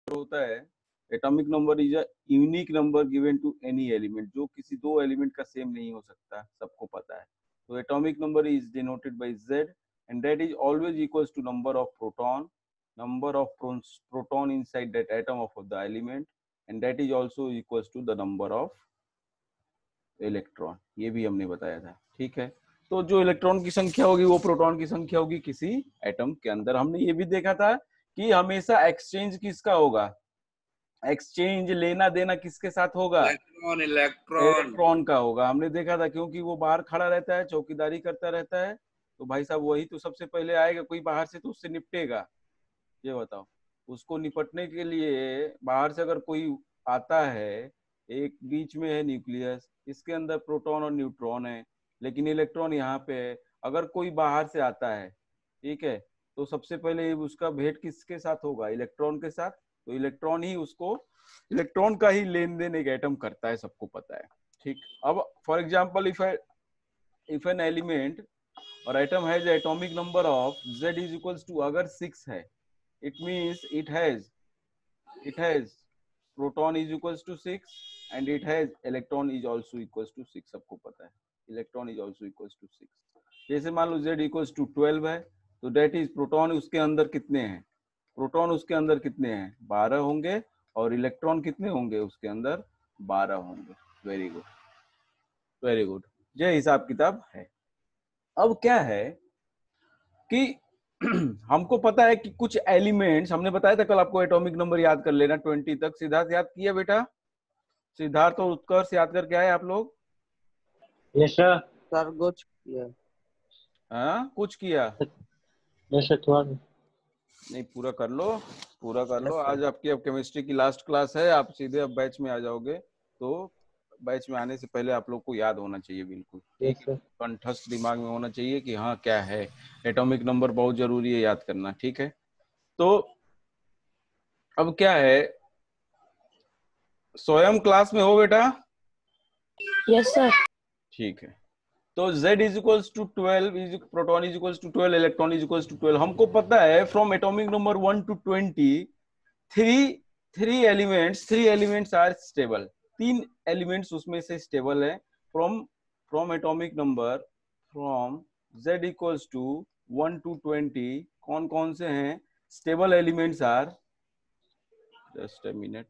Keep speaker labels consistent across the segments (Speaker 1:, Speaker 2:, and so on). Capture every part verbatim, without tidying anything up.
Speaker 1: होता है, atomic number is a unique number given to any element, जो किसी दो एलिमेंट का सेम नहीं हो सकता, सबको पता है। तो atomic number is denoted by Z and that is always equals to number of proton, number of proton inside that atom of the element, and that is also equals to the number of electron। ये भी हमने बताया था, ठीक है। तो जो electron की संख्या होगी वो प्रोटॉन की संख्या होगी किसी एटम के अंदर। हमने ये भी देखा था कि हमेशा एक्सचेंज किसका होगा, एक्सचेंज लेना देना किसके साथ होगा,
Speaker 2: इलेक्ट्रॉन इलेक्ट्रॉन
Speaker 1: इलेक्ट्रॉन का होगा। हमने देखा था क्योंकि वो बाहर खड़ा रहता है, चौकीदारी करता रहता है, तो भाई साहब वही तो सबसे पहले आएगा, कोई बाहर से तो उससे निपटेगा। ये बताओ, उसको निपटने के लिए बाहर से अगर कोई आता है, एक बीच में है न्यूक्लियस, इसके अंदर प्रोटॉन और न्यूट्रॉन है, लेकिन इलेक्ट्रॉन यहाँ पे है। अगर कोई बाहर से आता है, ठीक है, तो सबसे पहले उसका भेंट किसके साथ होगा, इलेक्ट्रॉन के साथ। तो इलेक्ट्रॉन ही उसको, इलेक्ट्रॉन का ही लेन देन एक एटम करता है, सबको पता है, ठीक। अब for example if if an element और atom has atomic number of Z is equals to, अगर सिक्स है, it means it has it has proton is equals to six and it has electron is also equals to six। सबको पता है electron is also equals to six। जैसे मान लो Z equals to twelve है, तो that is proton उसके अंदर कितने हैं, प्रोटॉन उसके अंदर कितने हैं, बारह होंगे, और इलेक्ट्रॉन कितने होंगे उसके अंदर, बारह होंगे। वेरी गुड, वेरी गुड, ये हिसाब किताब है। अब क्या है कि हमको पता है कि कुछ एलिमेंट्स, हमने बताया था कल आपको एटॉमिक नंबर याद कर लेना ट्वेंटी तक। सिद्धार्थ याद किया बेटा, सिद्धार्थ और उत्कर्ष याद करके आए आप लोग?
Speaker 3: Yes sir.
Speaker 4: सर कुछ किया,
Speaker 1: हाँ कुछ किया?
Speaker 3: यस सर, थोड़ा
Speaker 1: नहीं, पूरा कर लो, पूरा कर लो।
Speaker 4: Yes, sir.
Speaker 1: आज आपकी अब केमिस्ट्री की लास्ट क्लास है, आप सीधे अब बैच में आ जाओगे, तो बैच में आने से पहले आप लोग को याद होना चाहिए बिल्कुल,
Speaker 3: यस सर।
Speaker 1: कंठस्थ दिमाग में होना चाहिए कि हाँ क्या है एटॉमिक नंबर, बहुत जरूरी है याद करना, ठीक है। तो अब क्या है, स्वयं क्लास में हो बेटा?
Speaker 5: Yes sir.
Speaker 1: ठीक है, तो Z is equals to twelve, is proton is equals to twelve, electron is equals to twelve. हमको पता है from atomic number one to twenty, three three elements three elements are stable, तीन elements उसमें से stable है। From from atomic number from Z equals to one to twenty, कौन कौन से हैं stable elements are, just a minute,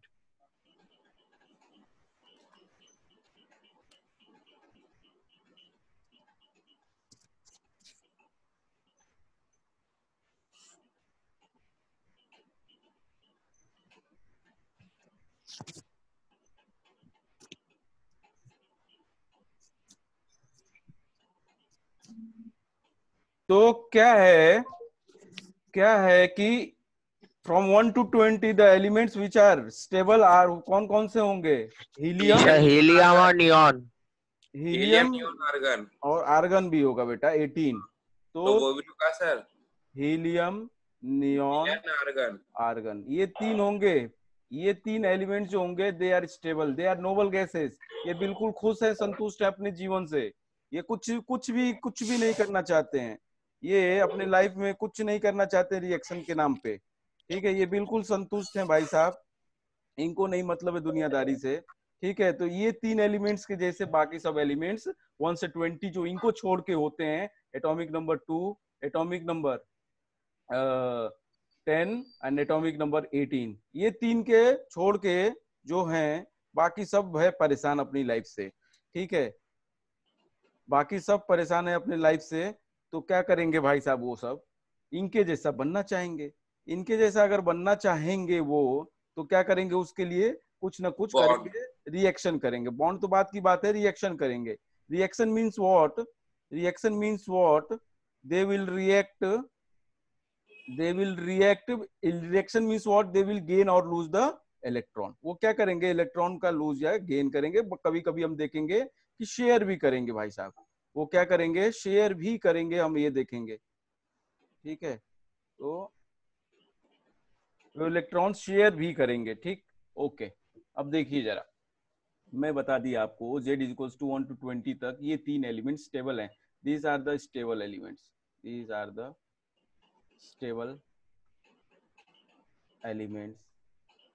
Speaker 1: तो क्या है, क्या है कि from one to twenty the elements which are stable are, कौन कौन से होंगे, हीलियम,
Speaker 4: हीलियम और नियॉन,
Speaker 1: हीलियम
Speaker 2: आर्गन,
Speaker 1: और आर्गन भी होगा बेटा एटीन।
Speaker 2: तो
Speaker 1: तो
Speaker 2: वो भी होगा sir,
Speaker 1: helium, neon,
Speaker 2: argon,
Speaker 1: argon, ये तीन होंगे। ये तीन एलिमेंट्स जो होंगे they are stable, they are noble gases. ये बिल्कुल खुश है, संतुष्ट है अपने जीवन से, ये कुछ कुछ भी कुछ भी नहीं करना चाहते हैं, ये अपने लाइफ में कुछ नहीं करना चाहते रिएक्शन के नाम पे, ठीक है। ये बिल्कुल संतुष्ट हैं भाई साहब, इनको नहीं मतलब है दुनियादारी से, ठीक है। तो ये तीन एलिमेंट्स के जैसे बाकी सब एलिमेंट्स वन से ट्वेंटी जो इनको छोड़ के होते हैं, atomic number two, atomic number ten and atomic number eighteen, ये तीन के छोड़ के जो हैं बाकी सब है परेशान अपनी लाइफ से, ठीक है। बाकी सब परेशान है अपने लाइफ से, तो क्या करेंगे भाई साहब, वो सब इनके जैसा बनना चाहेंगे। इनके जैसा अगर बनना चाहेंगे वो, तो क्या करेंगे, उसके लिए कुछ ना कुछ
Speaker 2: Bond.
Speaker 1: करेंगे, रिएक्शन करेंगे। बॉन्ड तो बात की बात है, रिएक्शन करेंगे। Reaction means what, reaction means what, they will react, they will react, reaction means what, they will gain or lose the electron। वो क्या करेंगे, इलेक्ट्रॉन का लूज या गेन करेंगे। कभी कभी हम देखेंगे कि शेयर भी करेंगे भाई साहब, वो क्या करेंगे, शेयर भी करेंगे, हम ये देखेंगे, ठीक है। तो वो इलेक्ट्रॉन शेयर भी करेंगे, ठीक, ओके। अब देखिए जरा, मैं बता दिया आपको Z is equals to one to twenty तक ये तीन एलिमेंट्स स्टेबल हैं। These are the stable elements, these are the stable elements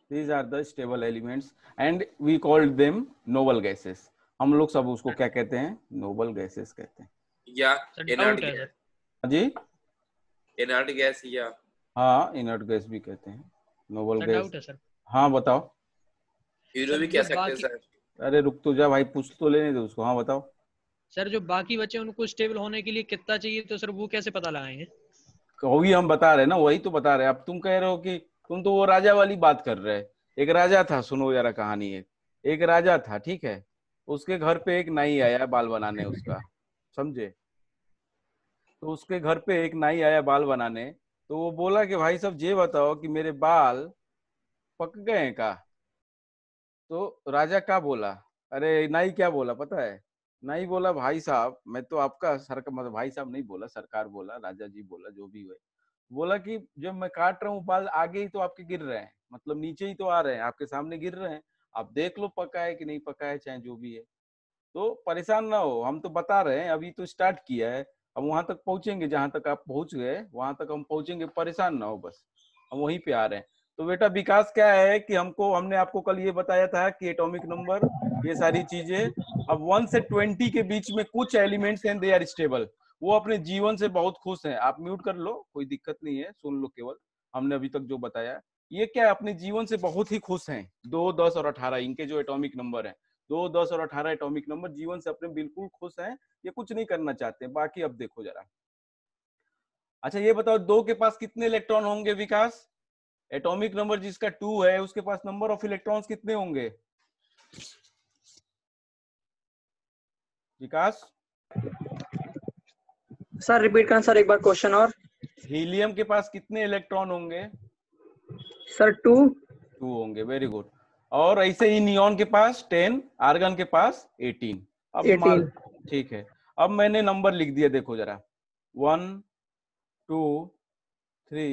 Speaker 1: These are the stable elements and we called them noble gases. हम लोग सब उसको क्या कहते हैं? नोबल गैसेस कहते हैं।
Speaker 2: या
Speaker 6: सर
Speaker 2: इनर्ट
Speaker 6: डाउट है
Speaker 2: गैस,
Speaker 6: सर।
Speaker 1: जी
Speaker 2: इनर्ट गैस या
Speaker 1: हाँ इनर्ट गैस भी कहते हैं, नोबल
Speaker 6: सर
Speaker 1: गैस।
Speaker 6: डाउट है सर।
Speaker 1: हाँ बताओ।
Speaker 2: हीरो
Speaker 6: सर
Speaker 2: भी
Speaker 6: जो
Speaker 2: कह सकते हैं
Speaker 6: बाकी
Speaker 2: सर।
Speaker 1: अरे रुक तो जा भाई, पूछ तो लेने दे उसको। हाँ बताओ।
Speaker 6: सर जो बाकी बचे उनको स्टेबल होने के लिए कितना चाहिए, तो सर वो कैसे पता लगाएंगे?
Speaker 1: वही हम बता रहे हैं ना, वही तो बता रहे हैं। अब तुम कह रहे हो कि तुम तो वो राजा वाली बात कर रहे हैं। एक राजा था, सुनो जरा कहानी। एक एक राजा था, ठीक है। उसके घर पे एक नाई आया बाल बनाने उसका, समझे? तो उसके घर पे एक नाई आया बाल बनाने, तो वो बोला कि भाई साहब ये बताओ कि मेरे बाल पक गए हैं का? तो राजा क्या बोला? अरे नाई क्या बोला पता है? नाई बोला भाई साहब मैं तो आपका सरकार, मतलब भाई साहब नहीं बोला, सरकार बोला, राजा जी बोला, जो भी हुए, बोला कि जब मैं काट रहा हूँ बाल आगे ही तो आपके गिर रहे हैं, मतलब नीचे ही तो आ रहे हैं, आपके सामने गिर रहे हैं, आप देख लो पका है कि नहीं पका है, चाहे जो भी है। तो परेशान ना हो, हम तो बता रहे हैं, अभी तो स्टार्ट किया है, हम वहां तक पहुंचेंगे जहां तक आप पहुंच गए, वहां तक हम पहुंचेंगे, परेशान ना हो बस, हम वहीं पे आ रहे हैं। तो बेटा विकास क्या है कि हमको, हमने आपको कल ये बताया था कि एटॉमिक नंबर, ये सारी चीजें, अब वन से ट्वेंटी के बीच में कुछ एलिमेंट्स हैं, दे आर स्टेबल। वो अपने जीवन से बहुत खुश हैं। आप म्यूट कर लो, कोई दिक्कत नहीं है, सुन लो केवल हमने अभी तक जो बताया। ये क्या अपने जीवन से बहुत ही खुश हैं। दो, दस और अठारह इनके जो एटॉमिक नंबर है, दो, दस और अठारह एटॉमिक नंबर जीवन से अपने बिल्कुल खुश हैं, ये कुछ नहीं करना चाहते। बाकी अब देखो जरा। अच्छा ये बताओ, दो के पास कितने इलेक्ट्रॉन होंगे विकास? एटॉमिक नंबर जिसका टू है उसके पास नंबर ऑफ इलेक्ट्रॉन्स कितने होंगे विकास?
Speaker 4: सर रिपीट करना सर एक बार क्वेश्चन और।
Speaker 1: हीलियम के पास कितने इलेक्ट्रॉन होंगे?
Speaker 4: Sir two.
Speaker 1: टू होंगे, वेरी गुड। और ऐसे ही नियॉन के पास टेन, आर्गन के पास एटीन। अब
Speaker 4: एटीन।
Speaker 1: ठीक है, अब मैंने नंबर लिख दिया, देखो जरा। One, two, three,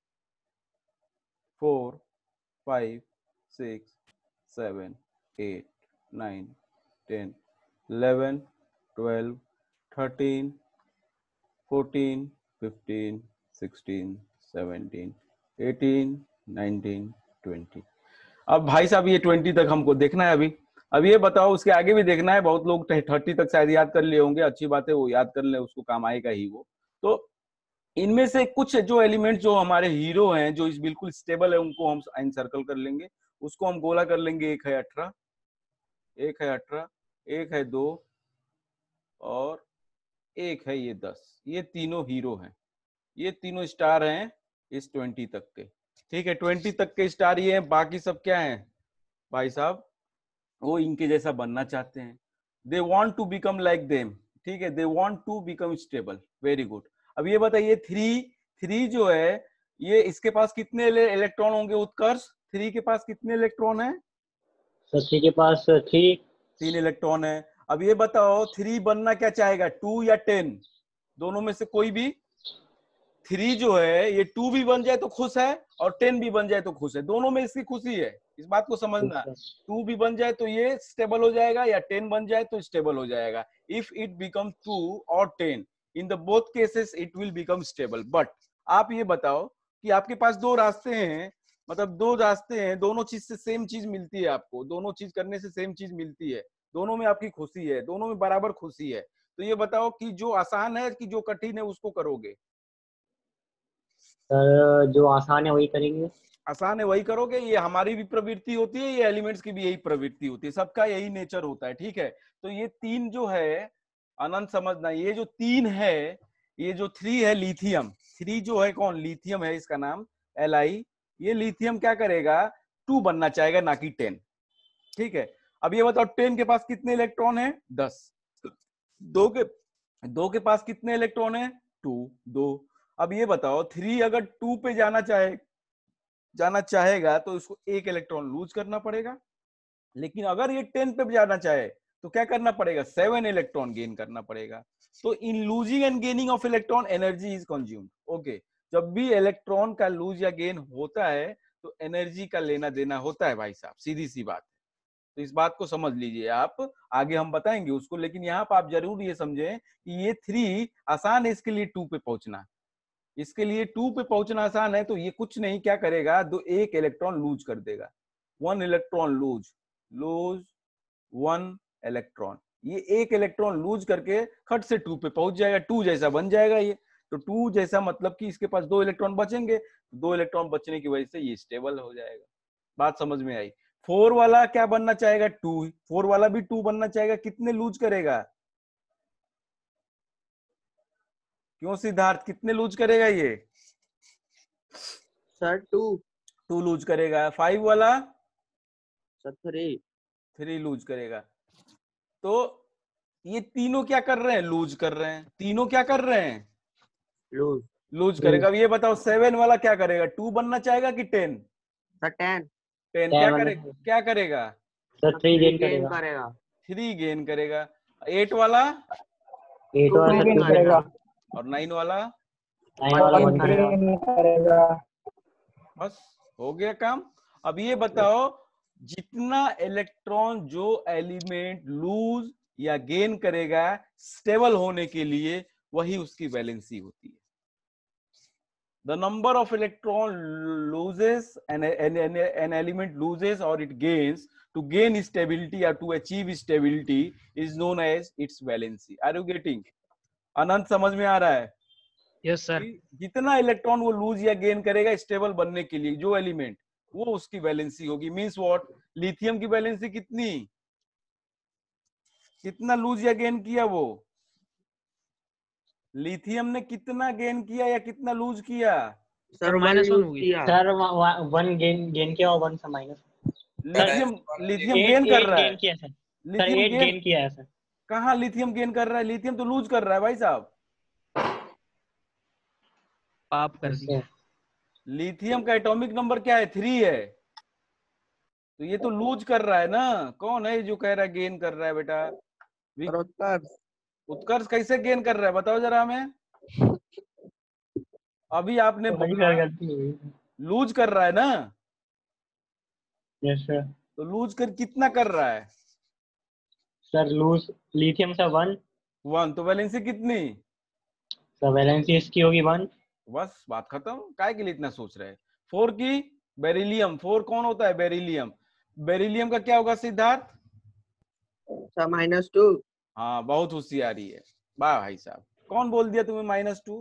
Speaker 1: four, five, six, seven, eight, nine, ten, eleven, twelve, thirteen, fourteen, fifteen, sixteen, seventeen, eighteen, nineteen, twenty. अब भाई साहब ये ट्वेंटी तक हमको देखना है अभी। अब ये बताओ, उसके आगे भी देखना है। बहुत लोग थर्टी तक शायद याद कर लिए होंगे, अच्छी बात है, वो याद कर ले, उसको काम आएगा ही वो। तो इनमें से कुछ जो एलिमेंट जो हमारे हीरो हैं, जो इस बिल्कुल स्टेबल है, उनको हम एनसर्कल कर लेंगे, उसको हम गोला कर लेंगे। एक है अठारह, एक है अठारह, एक है दो, और एक है ये दस। ये तीनों हीरो हैं, ये तीनों स्टार हैं इस ट्वेंटी तक के। ठीक है, ट्वेंटी तक के स्टार ये हैं। बाकी सब क्या हैं भाई साहब? वो इनके जैसा बनना चाहते हैं। They want to become like them. ठीक है, they want to become stable. Very good. अब ये बताइए, थ्री थ्री जो है, ये इसके पास कितने इलेक्ट्रॉन होंगे उत्कर्ष? थ्री के पास कितने इलेक्ट्रॉन है?
Speaker 3: सर थ्री के पास थ्री।
Speaker 1: तीन इलेक्ट्रॉन है। अब ये बताओ, थ्री बनना क्या चाहेगा, टू या टेन? दोनों में से कोई भी। थ्री जो है ये टू भी बन जाए तो खुश है, और टेन भी बन जाए तो खुश है। दोनों में इसकी खुशी है, इस बात को समझना। टू भी बन जाए तो ये स्टेबल हो जाएगा, या टेन बन जाए तो स्टेबल हो जाएगा। इफ इट बिकम टू और ten, in the both cases it will become stable. But आप ये बताओ कि आपके पास दो रास्ते हैं, मतलब दो रास्ते हैं, दोनों चीज से सेम चीज मिलती है आपको, दोनों चीज करने से सेम चीज मिलती है, दोनों में आपकी खुशी है, दोनों में बराबर खुशी है। तो ये बताओ कि जो आसान है कि जो कठिन है उसको करोगे?
Speaker 3: सर जो आसान है वही करेंगे।
Speaker 1: आसान है वही करोगे। ये हमारी भी प्रवृत्ति होती है, ये एलिमेंट्स की भी यही प्रवृत्ति होती है, सबका यही नेचर होता है। ठीक है, तो ये तीन जो है, अनंत समझना, ये जो तीन है, ये जो थ्री है लिथियम, थ्री जो है कौन, लिथियम है इसका नाम, एल आई। ये लिथियम क्या करेगा, टू बनना चाहेगा, ना कि टेन। ठीक है, अब ये बताओ, टेन के पास कितने इलेक्ट्रॉन है? दस। दो के दो के पास कितने इलेक्ट्रॉन है? टू, दो। अब ये बताओ, थ्री अगर टू पे जाना चाहे जाना चाहेगा तो इसको एक इलेक्ट्रॉन लूज करना पड़ेगा। लेकिन अगर ये टेन पे जाना चाहे तो क्या करना पड़ेगा, सेवन इलेक्ट्रॉन गेन करना पड़ेगा। तो in losing and gaining of electron energy is consumed. Okay, जब भी इलेक्ट्रॉन का लूज या गेन होता है तो एनर्जी का लेना देना होता है भाई साहब, सीधी सी बात है। तो इस बात को समझ लीजिए आप, आगे हम बताएंगे उसको, लेकिन यहाँ पर आप जरूर ये समझें कि ये थ्री आसान है इसके लिए टू पे पहुंचना, इसके लिए टू पे पहुंचना आसान है। तो ये कुछ नहीं, क्या करेगा, दो एक इलेक्ट्रॉन लूज कर देगा। One electron lose lose one electron, ये एक इलेक्ट्रॉन लूज करके खट से टू पे पहुंच जाएगा, टू जैसा बन जाएगा ये। तो टू जैसा मतलब कि इसके पास दो इलेक्ट्रॉन बचेंगे, दो इलेक्ट्रॉन बचने की वजह से ये स्टेबल हो जाएगा। बात समझ में आई? फोर वाला क्या बनना चाहेगा? टू। फोर वाला भी टू बनना चाहेगा, कितने लूज करेगा? क्यों सिद्धार्थ, कितने लूज करेगा ये?
Speaker 7: Sir two.
Speaker 1: टू लूज करेगा। फाइव वाला?
Speaker 7: Sir three.
Speaker 1: थ्री लूज करेगा। तो ये तीनों क्या कर रहे हैं? लूज कर रहे हैं। तीनों क्या कर रहे हैं?
Speaker 7: लूज
Speaker 1: लूज करेगा। अब ये बताओ सेवन वाला क्या करेगा? टू बनना चाहेगा कि टेन?
Speaker 7: Sir ten.
Speaker 1: टेन क्या करेगा? क्या करेगा?
Speaker 3: सर थ्री गेन
Speaker 7: गेन
Speaker 3: करेगा।
Speaker 7: करेगा।
Speaker 1: थ्री गेन करेगा। एट वाला?
Speaker 3: एट
Speaker 7: टू
Speaker 3: वाला
Speaker 7: गेन
Speaker 3: टू
Speaker 7: करेगा।
Speaker 1: और नाइन वाला?
Speaker 3: नाइन वाला
Speaker 7: वन
Speaker 3: वन करेगा।
Speaker 1: बस हो गया काम। अब ये बताओ जितना इलेक्ट्रॉन जो एलिमेंट लूज या गेन करेगा स्टेबल होने के लिए, वही उसकी वैलेंसी होती है। The number of electron loses and an, an, an element loses or it gains to gain stability or to achieve stability is known as its valency. Are you getting? अनंत समझ में आ रहा है?
Speaker 6: Yes sir.
Speaker 1: जितना electron वो lose या gain करेगा stable बनने के लिए जो एलिमेंट, वो उसकी वैलेंसी होगी। Means what? लिथियम की वैलेंसी कितनी? कितना लूज या गेन किया वो? लिथियम ने कितना गेन किया या कितना लूज किया?
Speaker 7: सर
Speaker 6: माइनस वन
Speaker 7: वन
Speaker 6: होगी।
Speaker 7: किया।
Speaker 3: सर वन गेन गेन किया और वन से minus.
Speaker 1: Lithium lithium
Speaker 3: eight
Speaker 1: gain कर
Speaker 3: एट
Speaker 1: रहा
Speaker 3: गेन
Speaker 1: है।
Speaker 3: किया sir. Sir
Speaker 1: lithium
Speaker 3: eight
Speaker 1: gain
Speaker 3: gain किया है सर।
Speaker 1: कहाँ लिथियम गेन कर रहा है? लिथियम तो लूज कर रहा है भाई साहब।
Speaker 6: पाप कर दिया।
Speaker 1: लिथियम का एटॉमिक नंबर क्या है? थ्री है। तो ये तो लूज कर रहा है ना। कौन है जो कह रहा है गेन कर रहा है बेटा?
Speaker 7: सर उत्कर्ष।
Speaker 1: उत्कर्ष कैसे गेन कर रहा है बताओ जरा हमें। अभी आपने
Speaker 3: तो वही
Speaker 1: बोला
Speaker 3: सर गलती हुई।
Speaker 1: लूज कर रहा है ना।
Speaker 3: Yes sir.
Speaker 1: तो लूज कर कितना कर रहा है?
Speaker 3: सर लूज लिथियम से वन।
Speaker 1: वन। तो वैलेंसी कितनी?
Speaker 3: सर वैलेंसी इसकी होगी वन।
Speaker 1: बस बात खत्म। काय के लिए इतना सोच रहे हैं? फोर की बेरिलियम। फोर कौन होता है? बेरिलियम। बेरिलियम का क्या होगा सिद्धार्थ?
Speaker 7: Sir minus two.
Speaker 1: हाँ बहुत होशियारी है। वाह भाई साहब। कौन बोल दिया तुम्हें माइनस टू?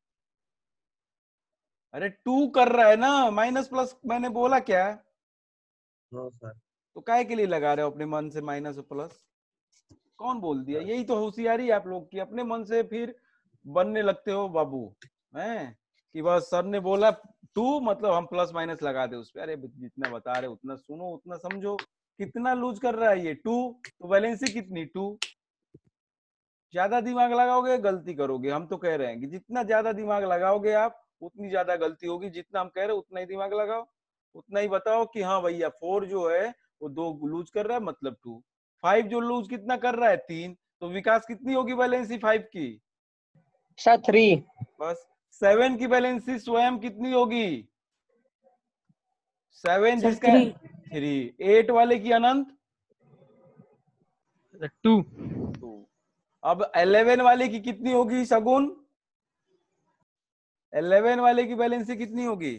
Speaker 1: अरे टू कर रहा है ना, माइनस प्लस मैंने बोला क्या?
Speaker 7: No sir.
Speaker 1: तो काय के लिए लगा रहे हो अपने मन से माइनस और प्लस? कौन बोल दिया? यही तो होशियारी है आप लोग की। अपने मन से फिर बनने लगते हो बाबू हैं कि बस सर ने बोला टू मतलब हम प्लस माइनस लगा दे उस पर। अरे जितना बता रहे उतना सुनो, उतना समझो। कितना लूज कर रहा है ये? टू। तो वैलेंसी कितनी? टू। ज्यादा दिमाग लगाओगे गलती करोगे। हम तो कह रहे हैं कि जितना ज्यादा दिमाग लगाओगे आप उतनी ज्यादा गलती होगी। जितना हम कह रहे हैं उतना ही दिमाग लगाओ, उतना ही बताओ कि हाँ भैया फोर जो है वो दो लूज कर रहा है मतलब टू। फाइव जो लूज कितना कर रहा है? तीन। तो विकास कितनी होगी वैलेंसी फाइव की?
Speaker 4: Sir three.
Speaker 1: बस। सेवन की वैलेंसी स्वयं कितनी होगी? सेवन
Speaker 5: सर
Speaker 1: जिसका
Speaker 5: थ्री।
Speaker 1: थ्री। एट वाले की अनंत?
Speaker 6: टू।
Speaker 1: टू। अब इलेवन वाले की कितनी होगी शगुन? इलेवन वाले की वैलेंसी कितनी होगी?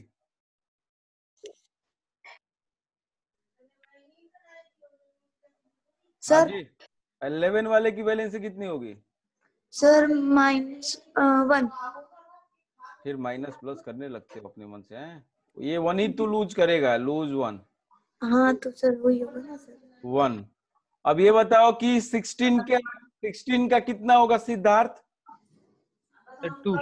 Speaker 1: हाँ
Speaker 5: सर
Speaker 1: जी, इलेवन वाले की वैलेंसी कितनी होगी?
Speaker 5: Sir minus one.
Speaker 1: फिर माइनस प्लस करने लगते हो अपने मन से हैं? ये वन ही तो लूज करेगा, लूज वन।
Speaker 5: हाँ तो सर वही होगा ना सर।
Speaker 1: वन। अब ये बताओ कि सिक्सटीन का सिक्सटीन का कितना होगा सिद्धार्थ?
Speaker 6: टू।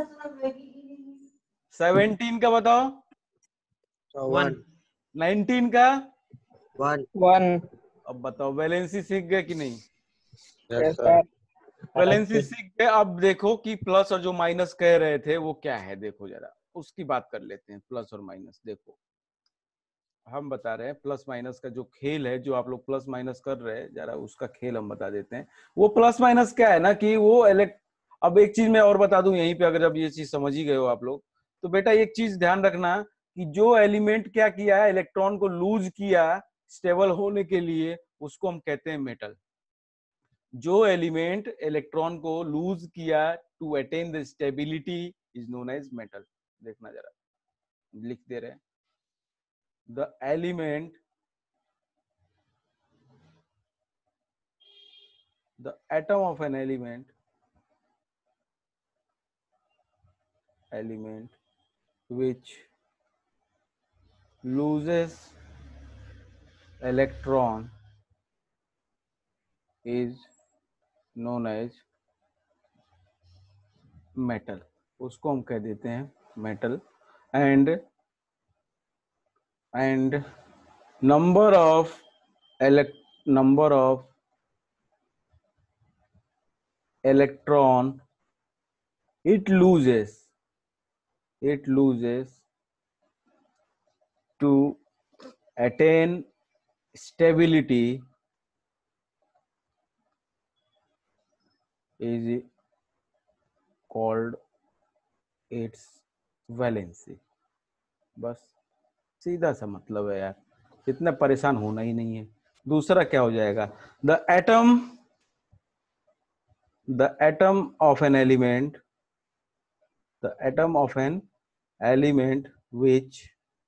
Speaker 1: सेवनटीन का बताओ?
Speaker 7: वन।
Speaker 1: नाइनटीन का?
Speaker 7: वन।
Speaker 4: वन।
Speaker 1: अब बताओ वैलेंसी सीख गए कि नहीं?
Speaker 7: Yes sir.
Speaker 1: वैलेंसी सीख गए। अब देखो कि प्लस और जो माइनस कह रहे थे वो क्या है, देखो जरा उसकी बात कर लेते हैं। प्लस और माइनस देखो, हम बता रहे हैं प्लस माइनस का जो खेल है, जो आप लोग प्लस माइनस कर रहे हैं, जरा उसका खेल हम बता देते हैं। वो प्लस माइनस क्या है ना कि वो इलेक्ट अब एक चीज मैं और बता दूं यहीं पे, अगर अब ये चीज समझ ही गए हो आप लोग, तो बेटा एक चीज ध्यान रखना कि जो एलिमेंट क्या किया है, इलेक्ट्रॉन को लूज किया स्टेबल होने के लिए, उसको हम कहते हैं मेटल। जो एलिमेंट इलेक्ट्रॉन को लूज किया to attain the stability is known as metal. देखना जरा, लिख दे रहे हैं, the element the atom of an element element which loses electron is known as metal, उसको हम कह देते हैं metal. and and number of elect number of electron it loses it loses to attain stability is called its valency. बस सीधा सा मतलब है यार, इतना परेशान होना ही नहीं है. दूसरा क्या हो जाएगा? The atom the atom of an element the atom of an element which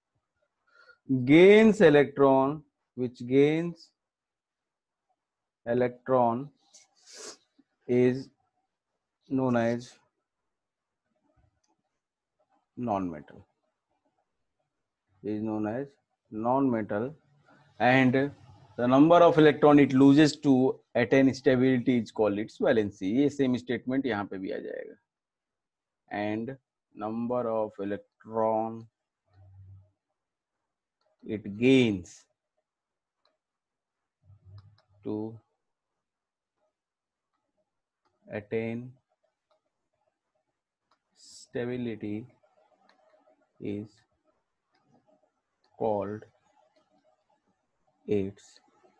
Speaker 1: gains electron which gains electron is known as non-metal is known as non-metal. And the number of electron it loses to attain stability is called its valency. ये same statement यहाँ पे भी आ जाएगा. And number of electron it gains to attain stability is called its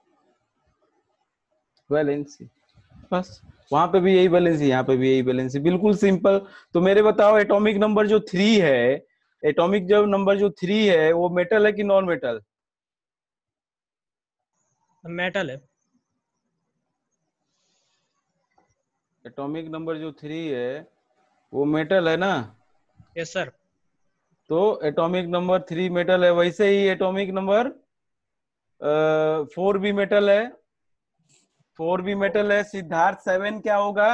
Speaker 1: valency. बस वहां पे भी यही वैलेंसी, यहाँ पे भी यही वैलेंसी, बिल्कुल सिंपल. तो मेरे बताओ एटॉमिक नंबर जो थ्री है, एटॉमिक जो नंबर जो थ्री है वो मेटल है कि नॉन मेटल?
Speaker 6: मेटल है.
Speaker 1: एटॉमिक नंबर जो थ्री है वो मेटल है ना?
Speaker 6: Yes sir.
Speaker 1: तो एटॉमिक नंबर थ्री मेटल है, वैसे ही एटॉमिक नंबर फोर भी मेटल है. फोर भी मेटल है. सिद्धार्थ सेवन क्या होगा?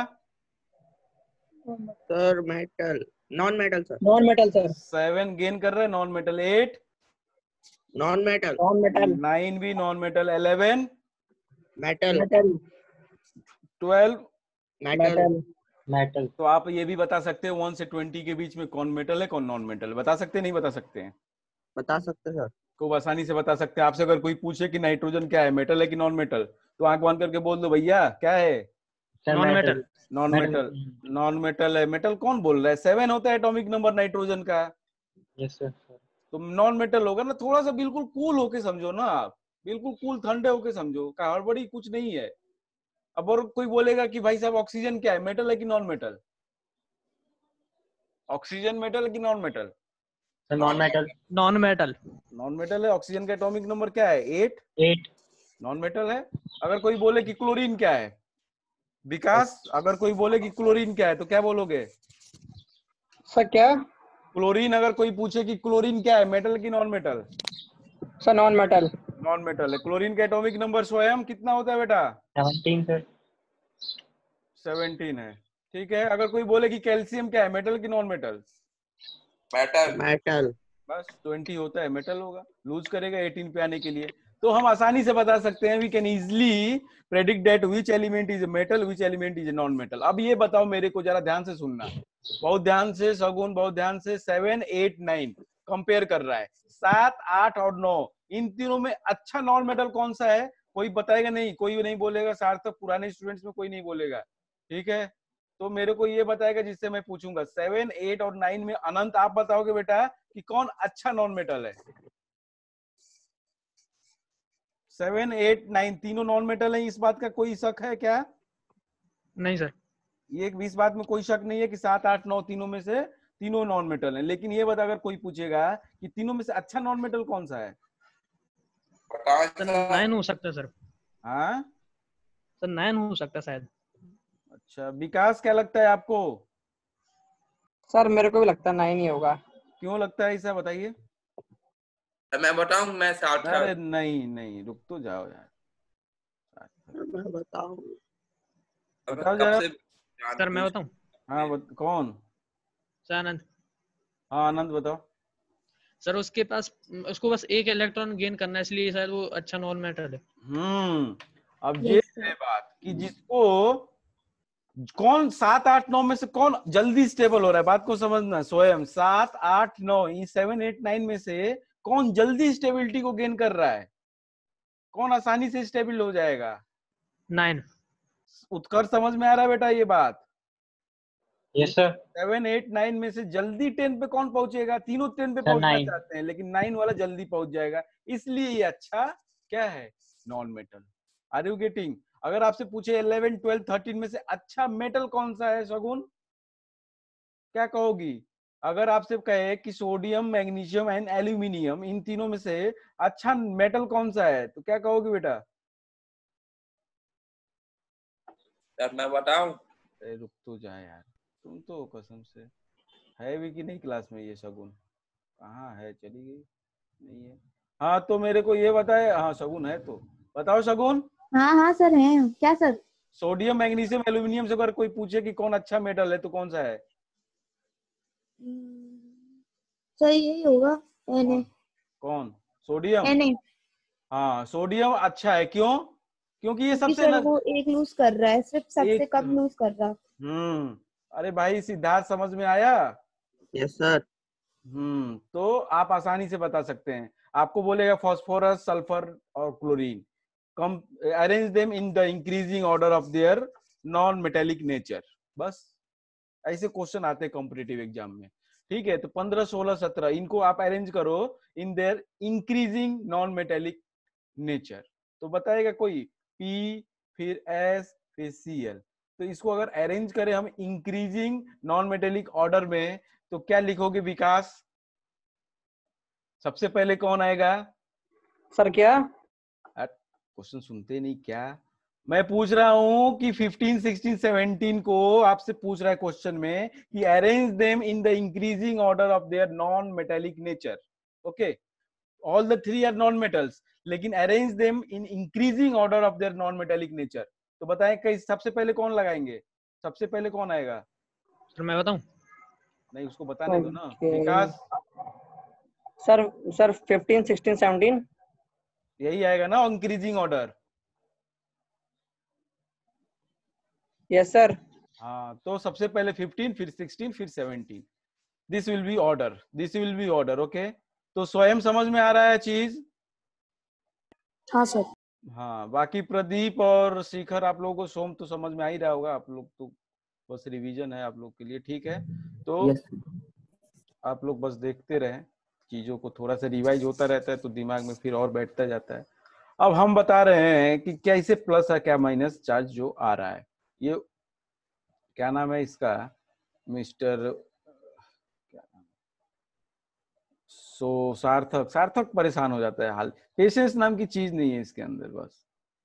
Speaker 7: Sir metal, non metal sir.
Speaker 3: Non metal sir.
Speaker 1: Seven gain कर रहा है non metal. Eight
Speaker 7: non metal.
Speaker 3: Non metal.
Speaker 1: Nine भी non metal. Eleven
Speaker 7: metal.
Speaker 3: Metal.
Speaker 1: Twelve
Speaker 7: metal.
Speaker 3: Metal.
Speaker 1: तो आप ये भी बता सकते हैं वन से ट्वेंटी के बीच में कौन मेटल है कौन नॉन मेटल? बता सकते हैं नहीं बता सकते हैं?
Speaker 7: बता सकते सर.
Speaker 1: खूब आसानी से बता सकते हैं. आपसे अगर कोई पूछे कि नाइट्रोजन क्या है, मेटल है कि नॉन मेटल, तो आंख बंद करके बोल दो भैया क्या है?
Speaker 6: Non metal.
Speaker 1: Non metal. Non metal है. मेटल कौन बोल रहा है? सेवन होता है एटॉमिक नंबर नाइट्रोजन का.
Speaker 3: Yes sir.
Speaker 1: तो नॉन मेटल होगा ना. थोड़ा सा बिल्कुल कूल होके समझो ना आप, बिल्कुल कूल ठंडे होके समझो, का हड़बड़ी कुछ नहीं है. अब और कोई बोलेगा कि भाई साहब ऑक्सीजन क्या है, मेटल है कि नॉन मेटल? ऑक्सीजन मेटल है कि non metal?
Speaker 3: Non metal.
Speaker 6: Non metal.
Speaker 1: Non metal है. ऑक्सीजन का एटॉमिक नंबर क्या है? एट.
Speaker 3: एट.
Speaker 1: नॉन मेटल है. अगर कोई बोले कि क्लोरीन क्या है, विकास अगर कोई बोले कि क्लोरीन क्या है तो क्या बोलोगे?
Speaker 4: सर क्या?
Speaker 1: क्लोरीन अगर कोई पूछे कि क्लोरीन क्या है, मेटल की non metal?
Speaker 4: Sir non metal.
Speaker 1: Non metal है. क्लोरीन का एटॉमिक नंबर स्वयं कितना होता है बेटा?
Speaker 3: Seventeen sir.
Speaker 1: सेवनटीन है. ठीक है. अगर कोई बोले कि कैल्शियम क्या है, मेटल की नॉन मेटल?
Speaker 2: मेटल.
Speaker 7: मेटल.
Speaker 1: बस ट्वेंटी होता है, मेटल होगा. लूज करेगा एटीन पे आने के लिए. तो हम आसानी से बता सकते हैं, we can easily predict that which element is metal, which element is non metal. अब ये बताओ मेरे को, जरा ध्यान से सुनना, बहुत ध्यान से सगुन, बहुत ध्यान से. सेवन एट नाइन कंपेयर कर रहा है. सात आठ और नौ, इन तीनों में अच्छा नॉन मेटल कौन सा है? कोई बताएगा नहीं, कोई नहीं बोलेगा. सार्थक पुराने स्टूडेंट्स में कोई नहीं बोलेगा. ठीक है. तो मेरे को ये बताएगा जिससे मैं पूछूंगा. सेवन एट और नाइन में अनंत आप बताओगे बेटा कि कौन अच्छा नॉन मेटल है? सेवन एट नाइन तीनों नॉन मेटल है. इस बात का कोई शक है क्या?
Speaker 6: नहीं सर.
Speaker 1: ये इस बात में कोई शक नहीं है कि सात आठ नौ तीनों में से तीनों नॉन मेटल है. लेकिन ये बता, अगर कोई पूछेगा कि तीनों में से अच्छा नॉन मेटल कौन सा है?
Speaker 6: सर नाइन हो सकता है सर.
Speaker 1: हाँ
Speaker 6: सर नाइन हो सकता है शायद.
Speaker 1: अच्छा. विकास क्या लगता है आपको?
Speaker 4: सर मेरे को भी लगता है नाइन ही होगा.
Speaker 1: क्यों लगता है ऐसा, बताइए.
Speaker 2: मैं बताऊं? मैं साथ
Speaker 1: अरे नहीं नहीं, रुक तो जाओ यार.
Speaker 7: मैं बताऊं.
Speaker 2: अब
Speaker 1: बताओ
Speaker 2: कब
Speaker 1: जरा।
Speaker 2: से
Speaker 6: सर मैं बताऊं?
Speaker 1: हाँ बत, कौन?
Speaker 6: सर आनंद।
Speaker 1: हाँ आनंद बताओ।
Speaker 6: सर उसके पास उसको बस एक इलेक्ट्रॉन गेन करना है, इसलिए शायद वो अच्छा नॉन मेटल है।
Speaker 1: हम्म अब ये
Speaker 5: यस
Speaker 1: है
Speaker 5: सर।
Speaker 1: बात कि जिसको कौन सात आठ नौ में से कौन जल्दी स्टेबल हो रहा है, बात को समझना। स्वयं सात आठ नौ ये सेवन एट नाइन में से कौन जल्दी स्टेबिलिटी को गेन कर रहा है, कौन आसानी से स्टेबल हो जाएगा?
Speaker 6: नाइन।
Speaker 1: उत्कर्ष समझ में आ रहा है बेटा ये बात?
Speaker 3: Yes sir.
Speaker 1: Seven eight nine में से जल्दी टेन पे कौन पहुंचेगा? तीनों टेन पे
Speaker 3: सर
Speaker 1: पहुंचना
Speaker 3: नाइन।
Speaker 1: चाहते हैं, लेकिन नाइन वाला जल्दी पहुंच जाएगा, इसलिए ये अच्छा क्या है? Non metal. Are you getting? अगर आपसे पूछे इलेवन ट्वेल्व थर्टीन में से अच्छा मेटल कौन सा है शगुन, क्या कहोगी? अगर आपसे कहे कि सोडियम मैग्नीशियम एंड एल्यूमिनियम इन तीनों में से अच्छा मेटल कौन सा है, तो क्या कहोगे बेटा?
Speaker 2: सर मैं बताऊं?
Speaker 1: अरे रुक तो जाए यार, तुम तो कसम से है भी कि नहीं क्लास में ये शगुन? कहाँ है, चली गई? नहीं है। हाँ तो मेरे को ये बताए। हाँ शगुन है तो बताओ शगुन।
Speaker 5: हाँ हाँ सर हैं, क्या सर?
Speaker 1: सोडियम मैग्नीशियम एल्यूमिनियम से अगर कोई पूछे कि कौन अच्छा मेटल है तो कौन सा है?
Speaker 5: हम्म, सर यही होगा। N A.
Speaker 1: कौन? सोडियम।
Speaker 5: N A.
Speaker 1: हाँ सोडियम अच्छा है, क्यों? क्योंकि ये
Speaker 5: क्योंकि
Speaker 1: सबसे
Speaker 5: सर
Speaker 1: न...
Speaker 5: वो एक लूज कर रहा है, सिर्फ सबसे
Speaker 1: एक
Speaker 5: कम लूज कर रहा है।
Speaker 1: हम्म अरे भाई सिद्धार्थ समझ में आया?
Speaker 7: Yes sir.
Speaker 1: हम्म तो आप आसानी से बता सकते हैं। आपको बोलेगा फास्फोरस सल्फर और chlorine, come arrange them in the increasing order of their non metallic nature. बस ऐसे क्वेश्चन आते हैं कॉम्पिटिटिव एग्जाम में। ठीक है, तो पंद्रह सोलह सत्रह इनको आप अरेंज करो in their increasing non metallic nature, तो बताएगा कोई P फिर S फिर Cl। तो इसको अगर अरेंज करें हम इंक्रीजिंग नॉन मेटेलिक ऑर्डर में, तो क्या लिखोगे विकास? सबसे पहले कौन आएगा?
Speaker 4: सर क्या?
Speaker 1: क्वेश्चन सुनते नहीं क्या? मैं पूछ रहा हूं कि फिफ्टीन सिक्सटीन सेवनटीन को आपसे पूछ रहा है क्वेश्चन में कि arrange them in the increasing order of their non metallic nature. Okay, all the three are non metals, लेकिन arrange them in increasing order of their non metallic nature. तो बताएं कई सबसे पहले कौन लगाएंगे? सबसे पहले कौन आएगा?
Speaker 6: सर मैं बताऊं?
Speaker 1: नहीं उसको बताने दो ना।
Speaker 4: Okay.
Speaker 1: Vikas
Speaker 4: sir sir fifteen sixteen seventeen.
Speaker 1: यही आएगा ना इंक्रीजिंग ऑर्डर?
Speaker 4: Yes sir.
Speaker 1: हाँ तो सबसे पहले फिफ्टीन फिर सिक्सटीन फिर seventeen, this will be order, this will be order. Okay, तो स्वयं समझ में आ रहा है चीज?
Speaker 5: हाँ सर।
Speaker 1: हाँ बाकी प्रदीप और शिखर आप लोगों को, सोम तो समझ में आ ही रहा होगा, आप लोग तो बस रिवीजन है आप लोग के लिए। ठीक है, तो
Speaker 7: यस
Speaker 1: आप लोग बस देखते रहें चीजों को, थोड़ा सा रिवाइज होता रहता है तो दिमाग में फिर और बैठता जाता है। अब हम बता रहे हैं कि कैसे प्लस है क्या माइनस चार्ज जो आ रहा है। ये क्या नाम है इसका, मिस्टर क्या नाम, सो सार्थक। सार्थक परेशान हो जाता है, हाल पेशेंस नाम की चीज नहीं है इसके अंदर, बस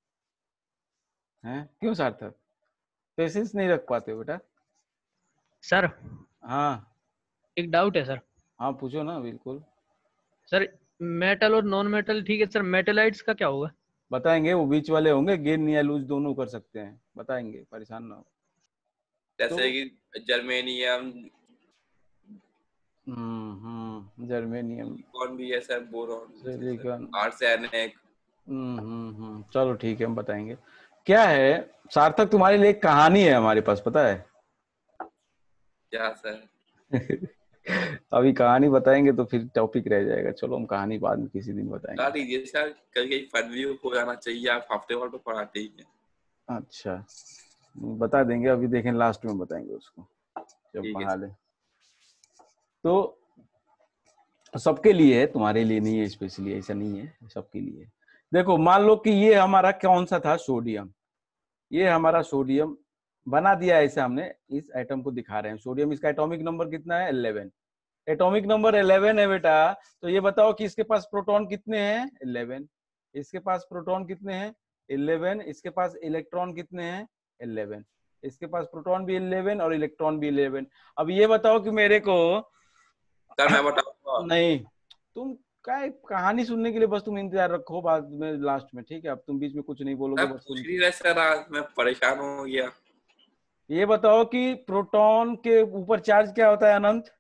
Speaker 1: है। क्यों सार्थक पेशेंस नहीं रख पाते हो बेटा?
Speaker 6: सर
Speaker 1: हाँ
Speaker 6: एक डाउट है सर।
Speaker 1: हाँ पूछो ना, बिल्कुल
Speaker 6: सर मेटल और नॉन मेटल ठीक है सर, मेटेलाइट्स का क्या होगा?
Speaker 1: बताएंगे, वो बीच वाले होंगे, गेन या लूज दोनों कर सकते हैं, बताएंगे, परेशान ना हो।
Speaker 2: जैसे
Speaker 1: तो
Speaker 2: कि जर्मेनियम,
Speaker 1: हम्म हम्म जर्मेनियम,
Speaker 2: कौन भी है sir, boron,
Speaker 1: silicon,
Speaker 2: arsenic.
Speaker 1: Hmm hmm hmm चलो ठीक है, हम बताएंगे। क्या है सार्थक, तुम्हारे लिए एक कहानी है हमारे पास, पता है?
Speaker 2: क्या सर?
Speaker 1: अभी कहानी बताएंगे तो फिर टॉपिक रह जाएगा, चलो हम कहानी बाद में किसी दिन
Speaker 2: बता
Speaker 1: बताएंगे।
Speaker 2: दीजिए सर, कभी कभी फन भी हो जाना चाहिए, आप हफ्ते भर तो पढ़ाते ही हैं।
Speaker 1: अच्छा बता देंगे, अभी देखें लास्ट में बताएंगे उसको जब
Speaker 2: ठीक है
Speaker 1: पढ़ा ले। तो सबके लिए है, तुम्हारे लिए नहीं है स्पेशली, ऐसा नहीं है, सबके लिए। देखो मान लो कि ये हमारा कौन सा था, सोडियम। ये हमारा सोडियम बना दिया ऐसे, हमने इस एटम को दिखा रहे हैं सोडियम, इसका एटॉमिक नंबर कितना है? इलेवन। एटॉमिक नंबर इलेवन है बेटा, तो ये बताओ कि इसके पास प्रोटॉन कितने हैं? इलेवन। इसके पास प्रोटॉन कितने हैं? इलेवन। इसके पास इलेक्ट्रॉन कितने हैं? इलेवन। इसके पास प्रोटॉन भी इलेवन और इलेक्ट्रॉन भी इलेवन। अब ये बताओ कि मेरे को
Speaker 2: सर मैं बताऊंगा।
Speaker 1: नहीं, तुम क्या कहानी सुनने के लिए बस तुम इंतजार रखो बाद में लास्ट में, ठीक है? अब तुम बीच में कुछ नहीं बोलोगे,
Speaker 2: सर
Speaker 1: बस
Speaker 2: पूछ
Speaker 1: सुन।
Speaker 2: नहीं रहे सर, आज मैं परेशान हो गया।
Speaker 1: ये बताओ कि प्रोटॉन के ऊपर चार्ज क्या होता है अनंत?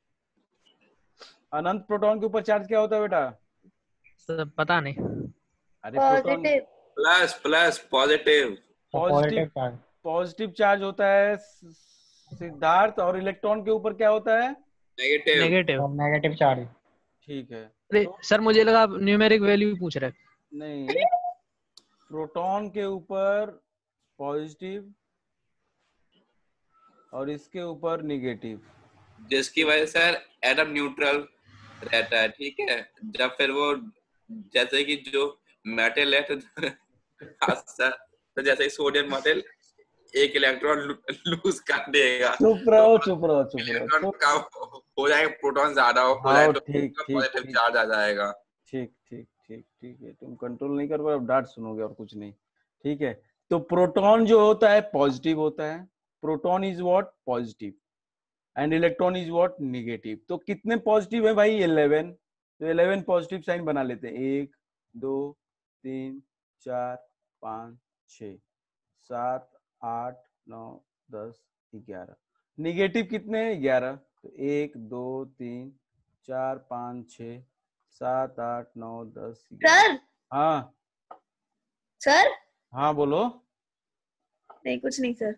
Speaker 1: अनंत प्रोटॉन के ऊपर चार्ज क्या होता है बेटा?
Speaker 6: सर पता नहीं।
Speaker 1: अरे proton
Speaker 5: positive.
Speaker 2: Plus plus positive.
Speaker 1: Positive
Speaker 3: positive charge.
Speaker 1: Positive charge होता है सिद्धार्थ, और इलेक्ट्रॉन के ऊपर क्या होता है?
Speaker 2: नेगेटिव।
Speaker 6: नेगेटिव।
Speaker 3: और नेगेटिव चार्ज।
Speaker 1: ठीक है।
Speaker 6: अरे
Speaker 1: तो
Speaker 6: सर मुझे लगा आप न्यूमेरिक वैल्यू पूछ रहे हैं।
Speaker 1: नहीं, प्रोटॉन के ऊपर पॉजिटिव और इसके ऊपर नेगेटिव।
Speaker 2: जिसकी वजह से एटम न्यूट्रल रहता है, ठीक है। जब फिर वो जैसे कि जो मेटल है तो हाँ सर, तो जैसे सोडियम मेटल एक इलेक्ट्रॉन लूज कर देगा
Speaker 1: चुप
Speaker 2: तो
Speaker 1: रहो चुप रहो चुप रहो
Speaker 2: इलेक्ट्रॉन
Speaker 1: चुप।
Speaker 2: कम हो जाएगा, प्रोटॉन ज्यादा हो जाए
Speaker 1: हाँ
Speaker 2: तो
Speaker 1: ठीक ठीक
Speaker 2: पॉजिटिव
Speaker 1: ठीक
Speaker 2: चार्ज आ जाएगा।
Speaker 1: ठीक ठीक ठीक ठीक है, तुम कंट्रोल नहीं कर पाए, अब डांट सुनोगे और कुछ नहीं। ठीक है, तो प्रोटॉन जो होता है पॉजिटिव होता है। Proton is what? Positive. And electron is what? Negative. तो कितने पॉजिटिव है भाई? इलेवन। तो इलेवन पॉजिटिव साइन बना लेते हैं। एक, दो, तीन, चार, पाँच, छ, सात, आठ, नौ, दस, ग्यारह। निगेटिव कितने हैं? ग्यारह। तो एक, दो, तीन, चार, पाँच, छ, सात, आठ, नौ, दस, ग्यारह।
Speaker 5: सर
Speaker 1: हाँ
Speaker 5: सर
Speaker 1: हाँ बोलो।
Speaker 5: नहीं कुछ नहीं सर।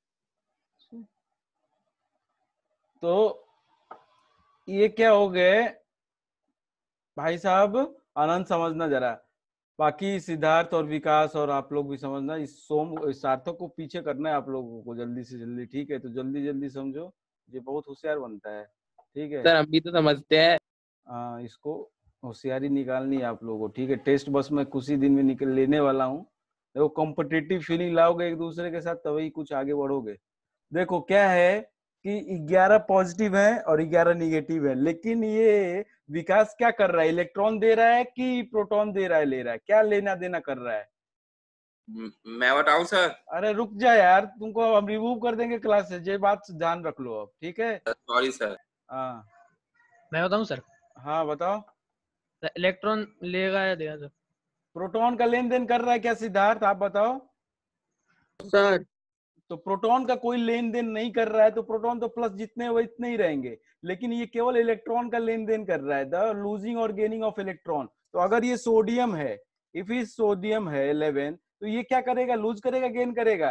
Speaker 1: तो ये क्या हो गए भाई साहब? आनंद समझना जरा, बाकी सिद्धार्थ और विकास और आप लोग भी समझना। इस सोम इस सार्थक को पीछे करना है आप लोगों को जल्दी से जल्दी। ठीक है, तो जल्दी जल्दी समझो, ये बहुत होशियार बनता है। ठीक है,
Speaker 7: सर हम भी तो समझते हैं।
Speaker 1: हाँ, इसको होशियारी निकालनी है आप लोगों को। ठीक है, टेस्ट बस मैं कुछ ही दिन में निकल लेने वाला हूँ। देखो कॉम्पिटिटिव फीलिंग लाओगे एक दूसरे के साथ, तभी कुछ आगे बढ़ोगे। देखो क्या है कि ग्यारह पॉजिटिव है और ग्यारह निगेटिव है, लेकिन ये विकास क्या कर रहा है? इलेक्ट्रॉन दे रहा है कि प्रोटॉन दे रहा है? ले रहा है, क्या लेना देना कर रहा है?
Speaker 2: म- मैं बताऊं सर?
Speaker 1: अरे रुक जा यार, तुमको हम रिमूव कर देंगे क्लास से, ये बात ध्यान रख लो अब। ठीक है,
Speaker 2: सॉरी सर।
Speaker 1: हाँ
Speaker 6: मैं बताऊं सर?
Speaker 1: हाँ बताओ।
Speaker 6: इलेक्ट्रॉन लेगा या देगा सर?
Speaker 1: प्रोटॉन का लेन देन कर रहा है क्या सिद्धार्थ? आप बताओ।
Speaker 7: सर
Speaker 1: तो प्रोटॉन का कोई लेन देन नहीं कर रहा है, तो प्रोटॉन तो प्लस जितने वो इतने ही रहेंगे, लेकिन ये केवल इलेक्ट्रॉन का लेन देन कर रहा है, द लूजिंग और गेनिंग ऑफ इलेक्ट्रॉन। तो अगर ये सोडियम है, इफ इज सोडियम है इलेवन, तो ये क्या करेगा? लूज करेगा गेन करेगा?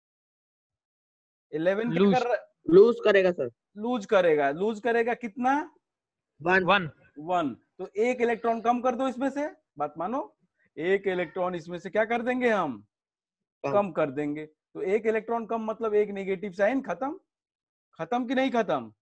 Speaker 1: इलेवन क्या कर
Speaker 6: लूज।
Speaker 1: रहा?
Speaker 7: लूज करेगा सर।
Speaker 1: लूज करेगा। लूज करेगा कितना?
Speaker 7: वन।
Speaker 6: वन।
Speaker 1: वन। तो एक इलेक्ट्रॉन कम कर दो इसमें से, बात मानो। एक इलेक्ट्रॉन इसमें से क्या कर देंगे हम?
Speaker 7: कम।
Speaker 1: कम कर देंगे। तो एक इलेक्ट्रॉन कम मतलब एक नेगेटिव साइन खत्म। खत्म कि नहीं खत्म?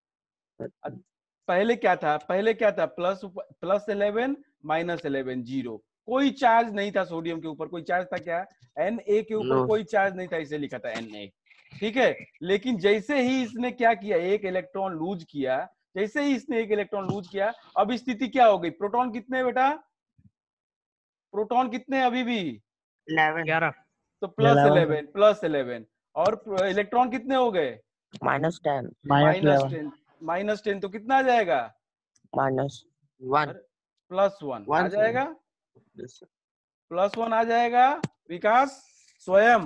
Speaker 1: पहले क्या था? पहले क्या था? Plus plus eleven minus eleven, zero. कोई चार्ज नहीं था सोडियम के ऊपर। कोई चार्ज था क्या? एन ए के ऊपर
Speaker 7: नो।
Speaker 1: कोई चार्ज नहीं था, इसे लिखा था एन ए। ठीक है, लेकिन जैसे ही इसने क्या किया, एक इलेक्ट्रॉन लूज किया, जैसे ही इसने एक इलेक्ट्रॉन लूज किया, अब स्थिति क्या हो गई? प्रोटॉन कितने हैं बेटा? प्रोटॉन कितने हैं अभी भी?
Speaker 7: इलेवन।
Speaker 6: ग्यारह।
Speaker 1: तो plus
Speaker 3: eleven
Speaker 1: eleven plus eleven. और इलेक्ट्रॉन कितने हो गए?
Speaker 7: Minus ten.
Speaker 3: Minus
Speaker 1: minus
Speaker 3: eleven.
Speaker 1: Ten. Minus ten तो कितना आ जाएगा?
Speaker 7: Minus one.
Speaker 1: प्लस वन आ
Speaker 7: वन
Speaker 1: जाएगा।
Speaker 7: सर।
Speaker 1: प्लस वन आ जाएगा। Vikas Swayam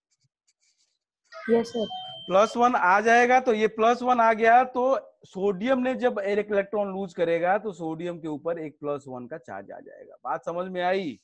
Speaker 5: yes sir.
Speaker 1: Plus one आ जाएगा। तो ये प्लस वन आ गया, तो सोडियम ने जब एक इलेक्ट्रॉन लूज करेगा, तो सोडियम के ऊपर एक प्लस वन का चार्ज आ जाएगा। बात समझ में आई?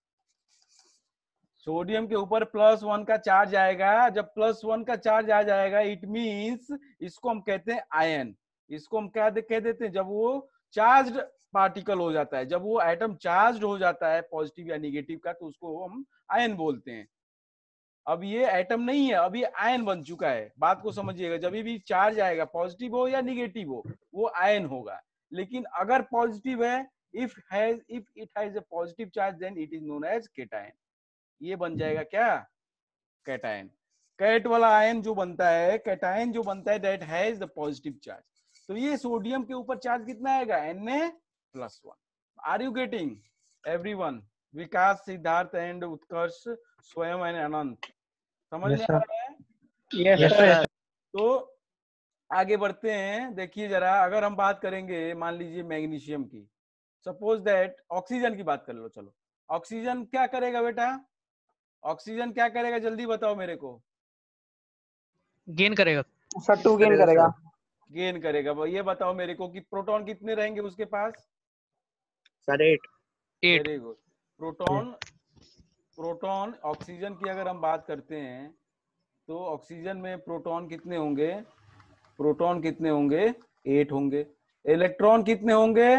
Speaker 1: सोडियम के ऊपर प्लस वन का चार्ज आएगा। जब प्लस वन का चार्ज आ जाएगा, इट मींस इसको हम कहते हैं आयन। इसको हम क्या कह देते हैं? जब वो चार्ज्ड पार्टिकल हो जाता है, जब वो एटम चार्ज्ड हो जाता है पॉजिटिव या निगेटिव का, तो उसको हम आयन बोलते हैं। अब ये एटम नहीं है, अभी आयन बन चुका है। बात को समझिएगा, जब भी चार्ज आएगा, पॉजिटिव हो या निगेटिव हो, वो आयन होगा। लेकिन अगर पॉजिटिव है, if has if it has a positive charge, then it is known as cation. ये बन जाएगा क्या? कैटायन। कैट वाला आयन जो बनता है, कैटायन जो बनता है, that has the positive charge. तो ये सोडियम के ऊपर चार्ज कितना आएगा? Na plus one. Are you getting everyone? Vikas, Siddharth and Utkarsh, Swayam and अनंत, समझ में
Speaker 3: यस
Speaker 1: आ
Speaker 3: सर।
Speaker 1: रहा है?
Speaker 3: Yes
Speaker 6: yes
Speaker 3: sir.
Speaker 6: सर।
Speaker 1: तो आगे बढ़ते हैं। देखिए जरा, अगर हम बात करेंगे मान लीजिए मैग्नीशियम की, सपोज दैट ऑक्सीजन की बात कर लो। चलो, ऑक्सीजन क्या करेगा बेटा? ऑक्सीजन क्या करेगा? जल्दी बताओ मेरे को।
Speaker 6: गेन करेगा।
Speaker 4: सर टू गेन करेगा।
Speaker 1: गेन करेगा। वो ये बताओ मेरे को कि प्रोटॉन कितने रहेंगे उसके पास?
Speaker 7: Sir eight.
Speaker 6: Eight.
Speaker 1: Very good. Proton proton oxygen की अगर हम बात करते हैं तो ऑक्सीजन में प्रोटॉन कितने होंगे? प्रोटॉन कितने होंगे? एट होंगे। इलेक्ट्रॉन कितने होंगे?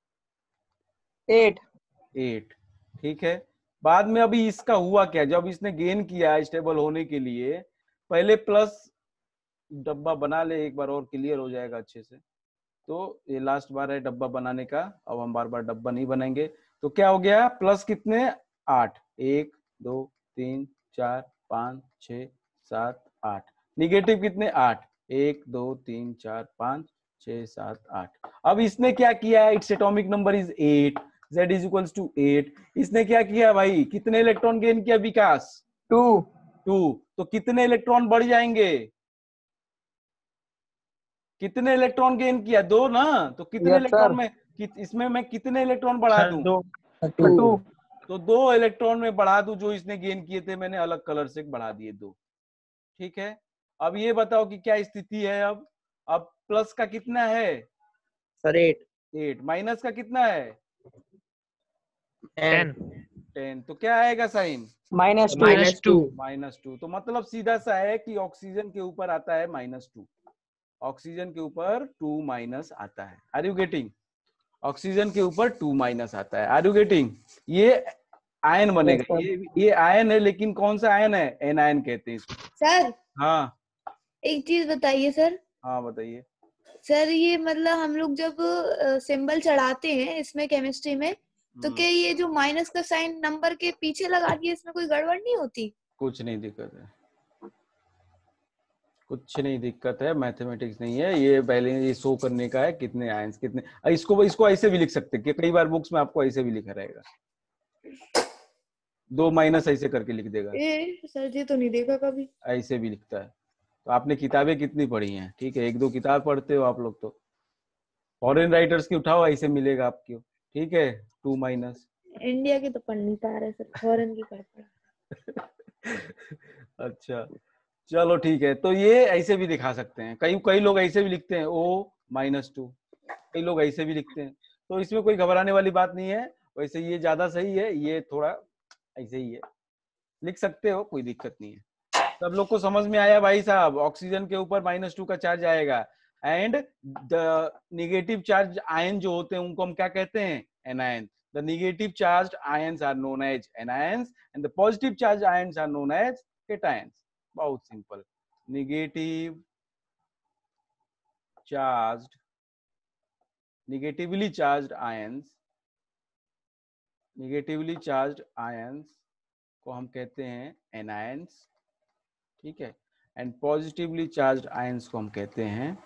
Speaker 4: एट।
Speaker 1: एट। ठीक है। बाद में अभी इसका हुआ क्या? जब इसने गेन किया स्टेबल होने के लिए, पहले प्लस डब्बा बना ले, एक बार और क्लियर हो जाएगा अच्छे से। तो ये लास्ट बार है डब्बा बनाने का, अब हम बार बार डब्बा नहीं बनाएंगे। तो क्या हो गया? प्लस कितने? आठ। एक दो तीन चार पाँच छ सात आठ। निगेटिव कितने? आठ। एक दो तीन चार पाँच छह सात आठ। अब इसने क्या किया? It's atomic number is eight, z is equals to eight. इसने क्या किया भाई? कितने इलेक्ट्रॉन गेन किया विकास?
Speaker 4: टू।
Speaker 1: टू। तो कितने इलेक्ट्रॉन बढ़ जाएंगे? कितने इलेक्ट्रॉन गेन किया? दो ना। तो कितने
Speaker 4: Yes,
Speaker 1: इलेक्ट्रॉन
Speaker 4: sir.
Speaker 1: में कि, इसमें मैं कितने इलेक्ट्रॉन बढ़ा
Speaker 6: सर
Speaker 1: दूं?
Speaker 6: दो।
Speaker 4: टू।
Speaker 1: तो दो इलेक्ट्रॉन में बढ़ा दूं, जो इसने गेन किए थे मैंने अलग कलर से बढ़ा दिए दो। ठीक है। अब ये बताओ कि क्या स्थिति है अब? अब प्लस का कितना है?
Speaker 7: Sir eight.
Speaker 1: एट। माइनस का कितना है?
Speaker 6: टेन।
Speaker 1: टेन। तो क्या आएगा sign?
Speaker 4: Minus two.
Speaker 6: Minus two.
Speaker 1: Minus two. तो मतलब सीधा सा है कि ऑक्सीजन के ऊपर आता है माइनस टू। ऑक्सीजन के ऊपर टू माइनस आता है। Are you getting? ऑक्सीजन के ऊपर टू माइनस आता है। Are you getting? ये आयन बनेगा।
Speaker 4: Yes, sir.
Speaker 1: ये ये आयन है, लेकिन कौन सा आयन है? एन आयन कहते हैं इसको।
Speaker 5: सर
Speaker 1: हाँ
Speaker 5: एक चीज बताइए सर।
Speaker 1: हाँ बताइए।
Speaker 5: सर ये मतलब हम लोग जब सिंबल चढ़ाते हैं इसमें केमिस्ट्री में, तो क्या ये जो माइनस का साइन नंबर के पीछे लगा दिए, इसमें कोई गड़बड़ नहीं होती?
Speaker 1: कुछ नहीं दिक्कत है, कुछ नहीं दिक्कत है। मैथमेटिक्स नहीं है ये, पहले ये शो करने का है कितने आयंस कितने। इसको इसको ऐसे भी लिख सकते हैं कि कई बार बुक्स में आपको ऐसे भी लिखा रहेगा, दो माइनस ऐसे करके लिख देगा।
Speaker 5: ए, सर जी तो नहीं देखा कभी।
Speaker 1: ऐसे भी लिखता है। तो आपने किताबें कितनी पढ़ी हैं? ठीक है, एक दो किताब पढ़ते हो आप लोग तो। फॉरेन राइटर्स की उठाओ, ऐसे मिलेगा आपको। ठीक है, टू माइनस।
Speaker 5: इंडिया की तो पढ़ नहीं पा रहे सर, फॉरेन की पढ़ पढ़।
Speaker 1: अच्छा चलो ठीक है। तो ये ऐसे भी दिखा सकते हैं, कई कई लोग ऐसे भी लिखते हैं ओ माइनस टू, कई लोग ऐसे भी लिखते हैं। तो इसमें कोई घबराने वाली बात नहीं है। वैसे ये ज्यादा सही है, ये थोड़ा ऐसे ही है, लिख सकते हो, कोई दिक्कत नहीं है। सब लोग को समझ में आया भाई साहब? ऑक्सीजन के ऊपर माइनस टू का चार्ज आएगा, and the negative charge ion जो होते हैं उनको हम क्या कहते हैं? Anion. The negative charge ions are known as anions and the positive charge ions are known as cations. बहुत simple. Negative charged negatively charged ions negatively charged ions को हम कहते हैं एनायंस। ठीक है। एंड पॉजिटिवली चार्ज्ड आयंस को हम कहते हैं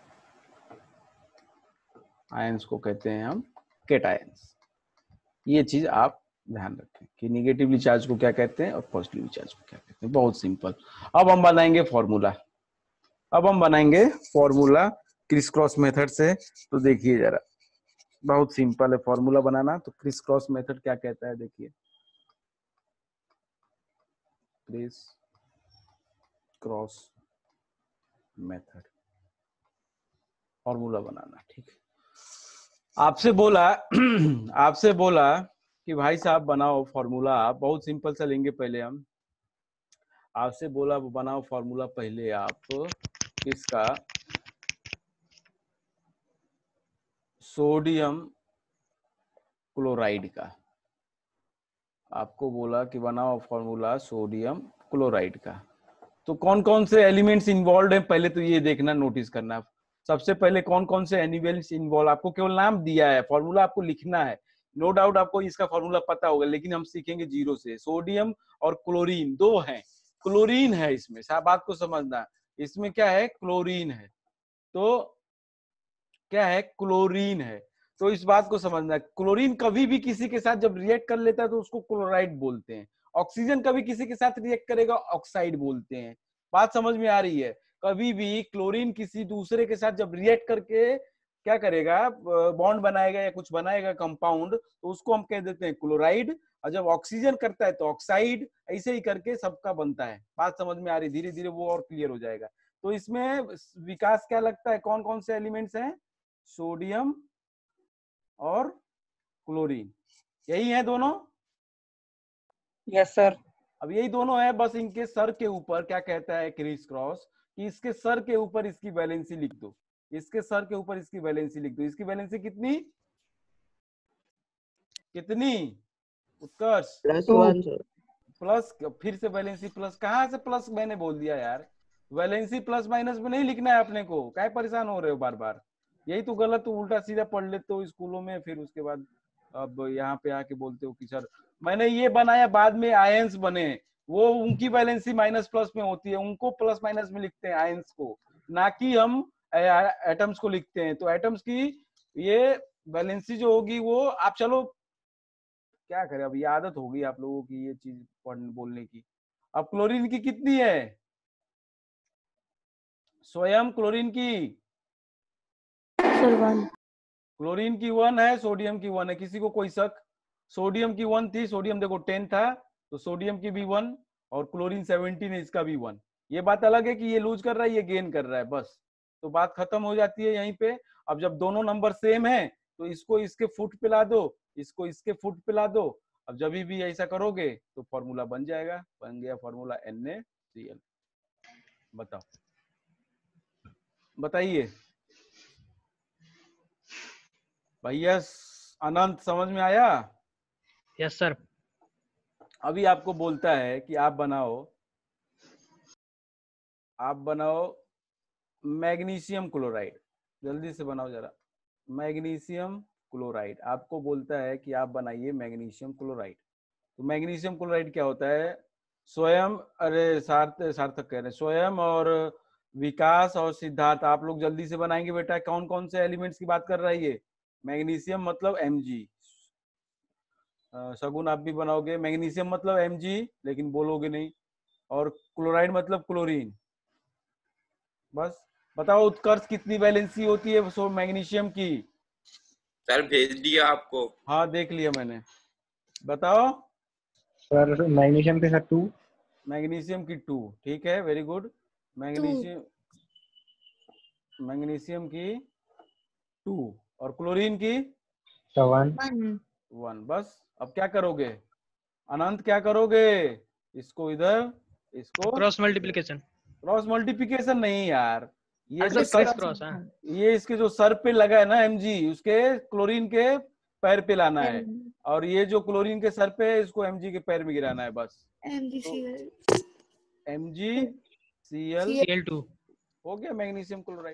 Speaker 1: आयंस को कहते हैं हम केटायंस। ये चीज आप ध्यान रखें कि निगेटिवली चार्ज को क्या कहते हैं और पॉजिटिवली चार्ज को क्या कहते हैं। बहुत सिंपल। अब हम बनाएंगे फॉर्मूला। अब हम बनाएंगे फॉर्मूला क्रिस क्रॉस मेथड से। तो देखिए जरा, बहुत सिंपल है फॉर्मूला बनाना। तो क्रिस क्रॉस मेथड क्या कहता है? देखिए, क्रिस क्रॉस मेथड फॉर्मूला बनाना। ठीक है। आपसे बोला आपसे बोला कि भाई साहब बनाओ फॉर्मूला। आप बहुत सिंपल सा लेंगे पहले हम। आपसे बोला बनाओ फॉर्मूला पहले आप किसका? सोडियम क्लोराइड का। आपको बोला कि बनाओ फॉर्मूला सोडियम क्लोराइड का। तो कौन कौन से एलिमेंट्स इन्वॉल्व हैं पहले तो ये देखना, नोटिस करना। सबसे पहले कौन कौन से एनिमल्स इन्वॉल्व, आपको केवल नाम दिया है, फॉर्मूला आपको लिखना है। नो डाउट आपको इसका फॉर्मूला पता होगा, लेकिन हम सीखेंगे जीरो से। सोडियम और क्लोरीन दो हैं। क्लोरीन है इसमें, साहब बात को समझना। इसमें क्या है? क्लोरीन है। तो क्या है? क्लोरीन है। तो इस बात को समझना, क्लोरीन कभी भी किसी के साथ जब रिएक्ट कर लेता है तो उसको क्लोराइड बोलते हैं। ऑक्सीजन कभी किसी के साथ रिएक्ट करेगा, ऑक्साइड बोलते हैं। बात समझ में आ रही है? कभी भी क्लोरीन किसी दूसरे के साथ जब रिएक्ट करके क्या करेगा, बॉन्ड बनाएगा या कुछ बनाएगा कंपाउंड, तो उसको हम कह देते हैं क्लोराइड। और जब ऑक्सीजन करता है तो ऑक्साइड। ऐसे ही करके सबका बनता है। बात समझ में आ रही? धीरे धीरे वो और क्लियर हो जाएगा। तो इसमें विकास क्या लगता है, कौन कौन से एलिमेंट्स हैं? सोडियम और क्लोरीन, यही है दोनों।
Speaker 4: Yes sir.
Speaker 1: अब यही दोनों है, बस इनके सर के ऊपर क्या कहता है क्रिस क्रॉस कि इसके सर के ऊपर इसकी वैलेंसी लिख दो, इसके सर के ऊपर इसकी वैलेंसी लिख दो। इसकी वैलेंसी कितनी कितनी Utkarsh?
Speaker 7: Plus one sir.
Speaker 1: Plus, फिर से वैलेंसी प्लस, कहाँ से प्लस मैंने बोल दिया यार, वैलेंसी प्लस माइनस में नहीं लिखना है अपने को, क्या परेशान हो रहे हो बार बार, यही तो गलत, तो उल्टा सीधा पढ़ लेते हो स्कूलों में, फिर उसके बाद अब यहाँ पे आके बोलते हो कि सर मैंने ये बनाया, बाद में आयंस बने, वो उनकी वैलेंसी माइनस प्लस में होती है, उनको प्लस माइनस में लिखते हैं आयंस को, ना कि हम एटम्स को लिखते हैं। तो एटम्स की ये वैलेंसी जो होगी वो, आप चलो क्या करें, अब ये आदत होगी आप लोगों की ये चीज पढ़ने बोलने की। अब क्लोरीन की कितनी है? स्वयं क्लोरीन की
Speaker 5: सर वन।
Speaker 1: क्लोरीन की वन है, सोडियम की वन है, किसी को कोई शक? सोडियम की वन थी, सोडियम देखो टेन था, तो सोडियम की भी वन, और क्लोरीन सेवनटीन है, इसका भी वन। ये बात अलग है कि ये लूज कर रहा है, ये गेन कर रहा है, बस तो बात खत्म हो जाती है यहीं पे। अब जब दोनों नंबर सेम है तो इसको इसके फुट पिला दो, इसको इसके फुट पिला दो। अब जब भी ऐसा करोगे तो फॉर्मूला बन जाएगा, बन गया formula N A C L. बताओ, बताइए भैया। अनंत समझ में आया?
Speaker 6: Yes sir.
Speaker 1: अभी आपको बोलता है कि आप बनाओ आप बनाओ मैग्नीशियम क्लोराइड, जल्दी से बनाओ जरा। मैग्नीशियम क्लोराइड आपको बोलता है कि आप बनाइए मैग्नीशियम क्लोराइड। तो मैग्नीशियम क्लोराइड क्या होता है? स्वयं, अरे सार्थक सार्थक कह रहे हैं, स्वयं और विकास और सिद्धार्थ, आप लोग जल्दी से बनाएंगे बेटा। कौन कौन से एलिमेंट्स की बात कर रहा है ये? मैग्नीशियम मतलब एमजी, शगुन आप भी बनाओगे। मैग्नीशियम मतलब एमजी लेकिन बोलोगे नहीं, और क्लोराइड मतलब क्लोरीन। बस बताओ उत्कर्ष कितनी वैलेंसी होती है सो मैग्नीशियम की?
Speaker 2: सर भेज दिया आपको।
Speaker 1: हाँ देख लिया मैंने, बताओ।
Speaker 3: सर मैग्नीशियम के साथ टू।
Speaker 1: मैग्नीशियम की टू, ठीक है, वेरी गुड। मैग्नीशियम मैग्नीशियम की टू, और क्लोरीन की
Speaker 3: वन
Speaker 1: वन। बस अब क्या करोगे अनंत, क्या करोगे? इसको इधर, इसको
Speaker 6: क्रॉस मल्टीप्लिकेशन।
Speaker 1: क्रॉस मल्टीप्लिकेशन नहीं यार, ये
Speaker 6: अच्छा,
Speaker 1: जो
Speaker 6: क्रिस
Speaker 1: सर,
Speaker 6: क्रॉस है।
Speaker 1: ये इसके जो सर पे लगा है ना एमजी, उसके क्लोरीन के पैर पे लाना है, और ये जो क्लोरीन के सर पे है इसको एमजी के पैर में गिराना है, बस। MG C L
Speaker 6: C L two
Speaker 1: हो गया मैग्नीशियम क्लोराइड।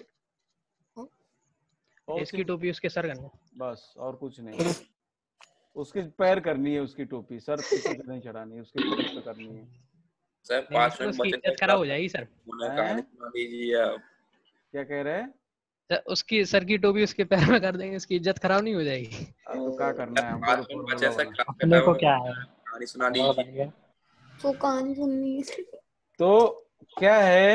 Speaker 6: इसकी टोपी उसके सर करना,
Speaker 1: बस और कुछ नहीं, उसके पैर करनी है, उसकी टोपी सर पे नहीं चढ़ानी है, उसके पैर पे करनी है।
Speaker 2: सर पाँच मिनट
Speaker 6: उसकी
Speaker 2: बचने
Speaker 6: इज्जत खराब हो जाएगी सर।
Speaker 2: कहानी सुना दीजिए आप।
Speaker 1: क्या कह रहे हैं?
Speaker 6: सर उसकी सर की टोपी उसके पैर में कर देंगे, उसकी इज्जत खराब नहीं हो जाएगी?
Speaker 1: अब तो क्या करना है हमको, तो फॉर्मूला वाला
Speaker 3: अपने को क्या है,
Speaker 2: कहानी सुना दीजिए।
Speaker 5: तो कहानी सुननी है।
Speaker 1: तो क्या है,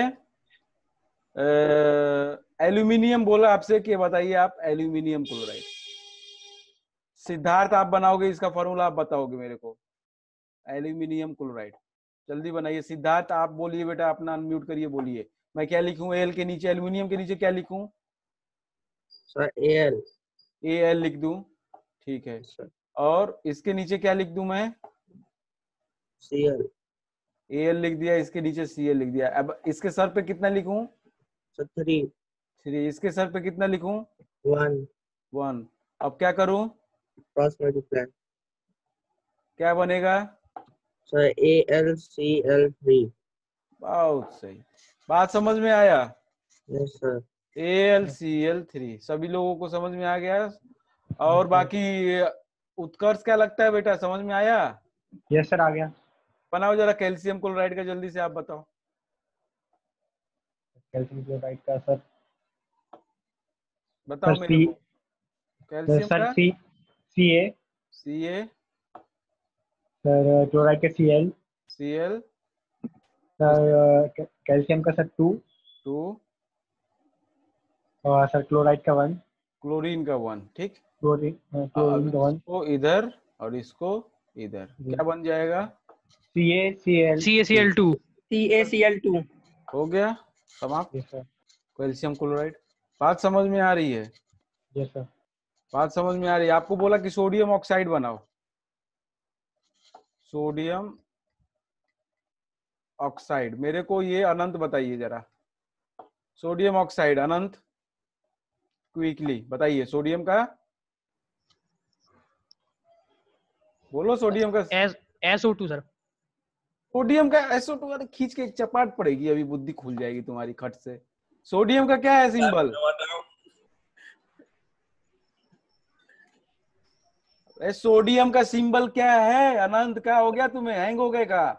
Speaker 1: एल्यूमिनियम बोला आपसे कि बताइए आप एल्यूमिनियम क्लोराइड। सिद्धार्थ आप बनाओगे इसका फॉर्मूला, आप बताओगे मेरे को एल्यूमिनियम क्लोराइड, जल्दी बनाइए। सिद्धार्थ आप बोलिए बेटा, अपना अनम्यूट करिए, बोलिए। मैं क्या लिखूं एल के नीचे, एल्यूमिनियम के नीचे क्या लिखूं?
Speaker 7: Sir A L.
Speaker 1: A L लिख दूं, ठीक है। और इसके नीचे क्या लिख दूं मैं?
Speaker 7: C L.
Speaker 1: ए एल लिख दिया, इसके नीचे सी एल लिख दिया। अब इसके सर पे कितना लिखूं?
Speaker 7: Sir three.
Speaker 1: थ्री। इसके सर पे कितना लिखूं?
Speaker 7: वन।
Speaker 1: वन। अब क्या करूं?
Speaker 7: Cross multiply.
Speaker 1: क्या बनेगा?
Speaker 7: Sir A L C L three.
Speaker 1: बहुत सही, बात समझ में आया?
Speaker 7: Yes sir.
Speaker 1: A L C L three सभी लोगों को समझ में आ गया? और बाकी उत्कर्ष क्या लगता है बेटा, समझ में आया?
Speaker 3: यस सर आ गया।
Speaker 1: बनाओ जरा कैल्शियम क्लोराइड का, जल्दी से आप बताओ।
Speaker 3: कैल्शियम क्लोराइड का सर,
Speaker 1: बताओ
Speaker 3: सर
Speaker 1: मेरे को कैल्शियम
Speaker 3: सर
Speaker 1: का।
Speaker 3: सी सी A
Speaker 1: C A,
Speaker 3: sir chloride का C L,
Speaker 1: C L,
Speaker 3: sir calcium का सर टू,
Speaker 1: टू,
Speaker 3: और सर क्लोराइड का वन,
Speaker 1: क्लोरीन का वन, ठीक।
Speaker 3: क्लोरीन क्लोरीन का वन।
Speaker 1: इसको इधर और इसको इधर, क्या बन जाएगा?
Speaker 3: C A C L
Speaker 6: C A C L two.
Speaker 4: C A C L two
Speaker 1: हो गया। समाप्त।
Speaker 3: Yes sir.
Speaker 1: Calcium chloride. बात समझ में आ रही है?
Speaker 3: Yes sir.
Speaker 1: बात समझ में आ रही है? आपको बोला कि सोडियम ऑक्साइड बनाओ, सोडियम ऑक्साइड। मेरे को ये अनंत बताइए जरा, सोडियम ऑक्साइड अनंत क्विकली बताइए। सोडियम का बोलो, सोडियम का
Speaker 6: S S O two sir.
Speaker 1: Sodium का एस ओ टू। अरे खींच के एक चपाट पड़ेगी, अभी बुद्धि खुल जाएगी तुम्हारी खट से। सोडियम का क्या है सिंबल? अरे सोडियम का सिंबल क्या है? अनंत का हो गया, तुम्हें हैंग हो गए का?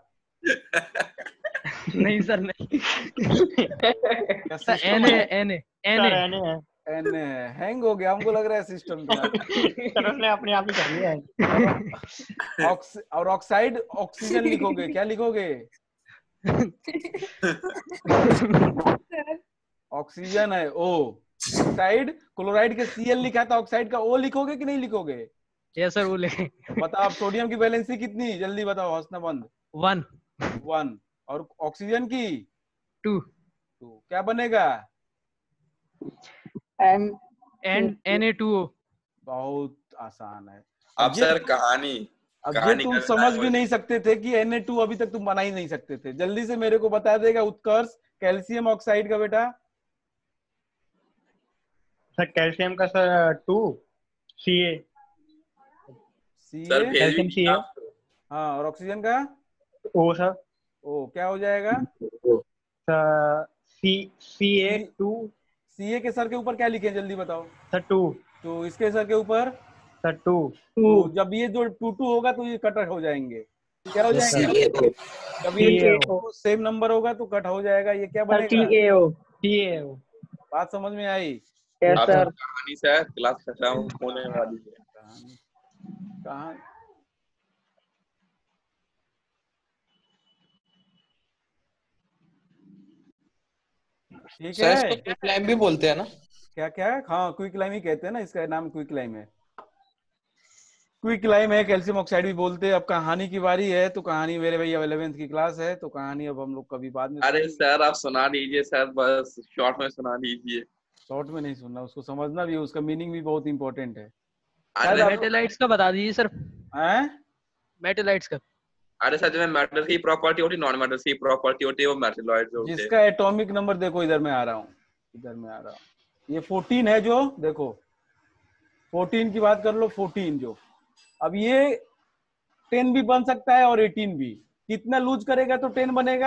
Speaker 6: नहीं सर नहीं।
Speaker 1: क्या
Speaker 6: सर
Speaker 1: सिस्टम
Speaker 6: एन ए
Speaker 1: है?
Speaker 6: N A N
Speaker 3: sir
Speaker 6: A
Speaker 3: N है।
Speaker 1: एन हैंग हो गया, हमको लग रहा है सिस्टम तुम्हारा।
Speaker 3: सर उसने अपने आप ही कर लिया है।
Speaker 1: ऑक्स और ऑक्साइड ऑक्सीजन लिखोगे, क्या लिखोगे? ऑक्सीजन है ओ। ऑक्साइड क्लोराइड के सी एल लिखा था, ऑक्साइड का ओ लिखोगे कि नहीं लिखोगे?
Speaker 6: यस सर वो ले।
Speaker 1: तो बताओ आप, सोडियम की वैलेंसी कितनी? जल्दी बताओ, हंसना बंद।
Speaker 6: वन।
Speaker 1: वन। और ऑक्सीजन की
Speaker 6: टू।
Speaker 1: तो क्या बनेगा?
Speaker 4: N
Speaker 6: and N A two O.
Speaker 1: बहुत आसान है।
Speaker 2: अब
Speaker 1: ये
Speaker 2: सर कहानी
Speaker 1: अब ये
Speaker 2: कहानी
Speaker 1: तुम
Speaker 2: का
Speaker 1: समझ
Speaker 2: time
Speaker 1: भी
Speaker 2: हो-
Speaker 1: नहीं सकते थे कि एन ए टू अभी तक तुम बना ही नहीं सकते थे। जल्दी से मेरे को बता देगा उत्कर्ष कैल्शियम ऑक्साइड का बेटा।
Speaker 3: सर कैल्शियम का sir two C A.
Speaker 1: C
Speaker 2: sir
Speaker 1: A.
Speaker 2: फिर
Speaker 3: कैल्शियम
Speaker 2: भी
Speaker 3: सी ए।
Speaker 1: हाँ, और ऑक्सीजन का
Speaker 3: ओ सर।
Speaker 1: ओ क्या हो जाएगा?
Speaker 3: Sir C C A
Speaker 1: C
Speaker 3: to.
Speaker 1: C ए के सर के ऊपर क्या लिखे जल्दी बताओ?
Speaker 3: Sir two.
Speaker 1: तो इसके सर के ऊपर
Speaker 3: सर टू।
Speaker 1: तो जब ये जो टू टू होगा तो ये कट हो जाएंगे। क्या हो जाएंगे? जब ये
Speaker 3: सी ए ओ।
Speaker 1: सेम नंबर होगा तो कट हो जाएगा। ये क्या
Speaker 4: सर टी
Speaker 1: बनेगा?
Speaker 4: ए ओ।
Speaker 3: सी ए ओ।
Speaker 1: बात समझ में आई?
Speaker 4: यस
Speaker 2: अब
Speaker 4: सर।
Speaker 2: कहानी सर क्लास खत्म होने वाली है।
Speaker 1: कहानी कहाँ? ठीक
Speaker 8: सर
Speaker 1: है।
Speaker 8: इसको क्विक लाइम भी बोलते हैं ना?
Speaker 1: क्या क्या? हाँ, क्विक लाइम ही कहते हैं ना, इसका नाम क्विक लाइम है। क्विक लाइम है, कैल्शियम ऑक्साइड भी बोलते हैं। अब कहानी की बारी है, तो कहानी मेरे भैया इलेवेंथ की क्लास है, तो कहानी अब हम लोग कभी बाद में
Speaker 2: अरे
Speaker 1: सुनेंगे।
Speaker 2: सर आप सुना दीजिए सर, बस शॉर्ट में सुना दीजिए।
Speaker 1: शॉर्ट में नहीं सुनना, उसको समझना भी है, उसका मीनिंग भी बहुत इंपॉर्टेंट है।
Speaker 2: अरे
Speaker 6: मेटेलाइट्स का बता दीजिए सर।
Speaker 1: हैं?
Speaker 6: मेटेलाइट्स का।
Speaker 2: अरे सर जो मेटल की प्रॉपर्टी होती है, नॉन मेटल की प्रॉपर्टी होती है, वो मेटलॉइड्स होते हैं।
Speaker 1: जिसका एटॉमिक नंबर देखो, इधर मैं आ रहा हूँ, इधर मैं आ रहा हूँ। ये फोर्टीन है जो, देखो फोर्टीन की बात कर लो, फोर्टीन जो, अब ये टेन भी बन सकता है और एटीन भी। कितना लूज करेगा तो टेन बनेगा?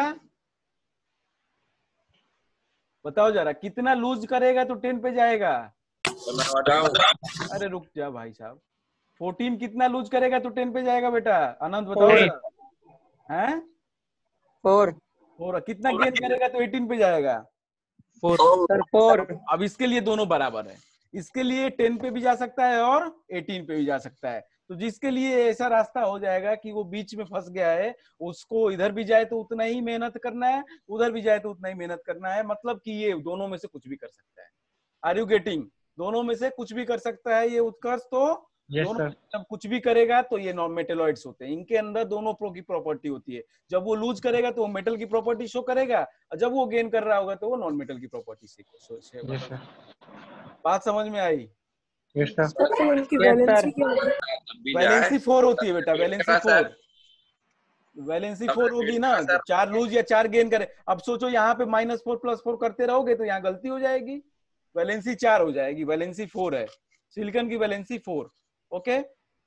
Speaker 1: बताओ जरा, कितना लूज करेगा तो टेन पे जाएगा?
Speaker 2: तो मैं बताऊं?
Speaker 1: अरे रुक जा भाई साहब, फोर्टीन कितना लूज करेगा तो टेन पे जाएगा बेटा? आनंद बताओ जरा। हैं?
Speaker 4: फोर।
Speaker 1: फोर। कितना गेन करेगा तो एटीन पे जाएगा?
Speaker 6: फोर।
Speaker 4: Sir four.
Speaker 1: अब इसके लिए दोनों बराबर है, इसके लिए टेन पे भी जा सकता है और एटीन पे भी जा सकता है। तो जिसके लिए ऐसा रास्ता हो जाएगा कि वो बीच में फंस गया है, उसको इधर भी जाए तो उतना ही मेहनत करना है, उधर भी जाए तो उतना ही मेहनत करना है। मतलब कि ये दोनों में से कुछ भी कर सकता है। Are you getting? दोनों में से कुछ भी कर सकता है ये उत्कर्ष। तो
Speaker 3: यस
Speaker 1: दोनों
Speaker 3: सर।
Speaker 1: जब कुछ भी करेगा तो ये नॉन मेटेलॉइड्स होते हैं, इनके अंदर दोनों प्रो की प्रॉपर्टी होती है। जब वो लूज करेगा तो वो मेटल की प्रॉपर्टी शो करेगा, और जब वो गेन कर रहा होगा तो वो नॉन मेटल की प्रॉपर्टी से
Speaker 3: यस सर।
Speaker 1: बात समझ में आई?
Speaker 3: Yes sir.
Speaker 5: सर इनकी
Speaker 3: Yes,
Speaker 5: वैलेंसी
Speaker 3: sir.
Speaker 5: क्या होगी?
Speaker 2: अभी जाए
Speaker 1: वैलेंसी फोर होती है बेटा, valency
Speaker 2: sir.
Speaker 1: Four. Valency four होगी ना,
Speaker 2: सर।
Speaker 1: चार लूज या चार गेन करे। अब सोचो यहाँ पे माइनस फोर प्लस फोर करते रहोगे तो यहाँ गलती हो जाएगी, वैलेंसी चार हो जाएगी, वैलेंसी फोर है। सिलिकॉन की वैलेंसी फोर। ओके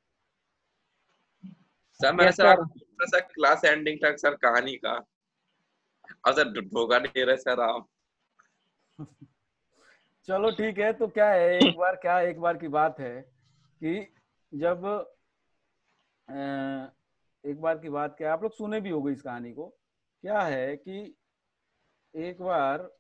Speaker 2: सर मैं
Speaker 4: Yes,
Speaker 2: सर
Speaker 4: sir.
Speaker 2: आपको सर क्लास एंडिंग तक सर कहानी का, और सर धोखा दे रहे सर आप।
Speaker 1: चलो ठीक है। तो क्या है, एक बार क्या एक बार की बात है कि जब अ, एक बार की बात क्या, आप लोग सुने भी होंगे इस कहानी को। क्या है कि एक बार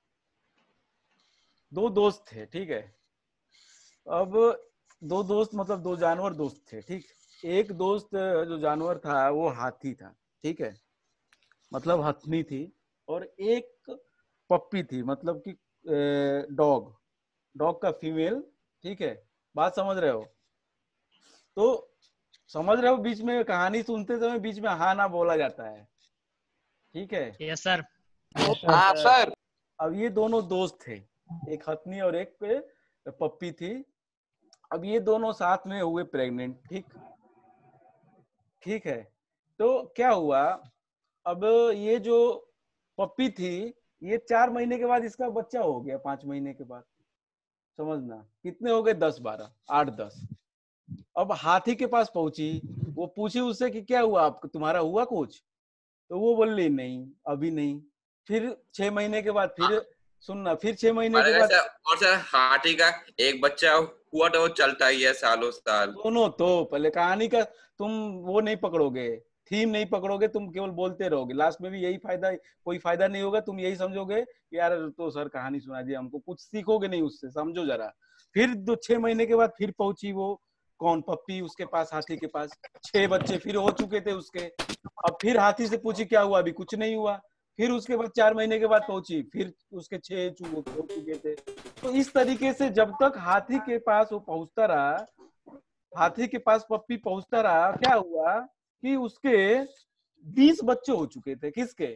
Speaker 1: दो दोस्त थे, ठीक है। अब दो दोस्त मतलब दो जानवर दोस्त थे, ठीक। एक दोस्त जो जानवर था वो हाथी था, ठीक है, मतलब हथनी थी। और एक पप्पी थी, मतलब कि डॉग, डॉग का फीमेल, ठीक है। बात समझ रहे हो? तो समझ रहे हो, बीच में कहानी सुनते समय बीच में हाँ ना बोला जाता है, ठीक है।
Speaker 6: Yes sir.
Speaker 8: हाँ सर।
Speaker 1: अब ये दोनों दोस्त थे, एक हथनी और एक पप्पी थी। अब ये दोनों साथ में हुए प्रेग्नेंट, ठीक ठीक है। तो क्या हुआ, अब ये जो पप्पी थी, ये चार महीने के बाद इसका बच्चा हो गया, पांच महीने के बाद, समझना कितने हो गए, दस बारह आठ दस। अब हाथी के पास पहुंची, वो पूछी उससे कि क्या हुआ आपको, तुम्हारा हुआ कुछ? तो वो बोली नहीं अभी नहीं। फिर छह महीने के बाद फिर सुनना, फिर छह महीने के बाद
Speaker 2: और सर हाथी का एक बच्चा हुआ तो वो चलता ही है सालों साल।
Speaker 1: दोनों तो पहले कहानी का तुम वो नहीं पकड़ोगे, थीम नहीं पकड़ोगे, तुम केवल बोलते रहोगे, लास्ट में भी यही फायदा, कोई फायदा नहीं होगा। तुम यही समझोगे यार तो सर कहानी सुना दिया हमको, कुछ सीखोगे नहीं उससे, समझो जरा। फिर दो छह महीने के बाद फिर पहुंची वो कौन, पप्पी, उसके पास, हाथी के पास। छह बच्चे फिर हो चुके थे उसके। अब फिर हाथी से पूछी क्या हुआ, अभी कुछ नहीं हुआ। फिर उसके बाद चार महीने के बाद पहुंची, फिर उसके छह हो चुके थे। तो इस तरीके से जब तक हाथी के पास वो पहुंचता रहा, हाथी के पास पप्पी पहुंचता रहा, क्या हुआ कि उसके बीस बच्चे हो चुके थे। किसके?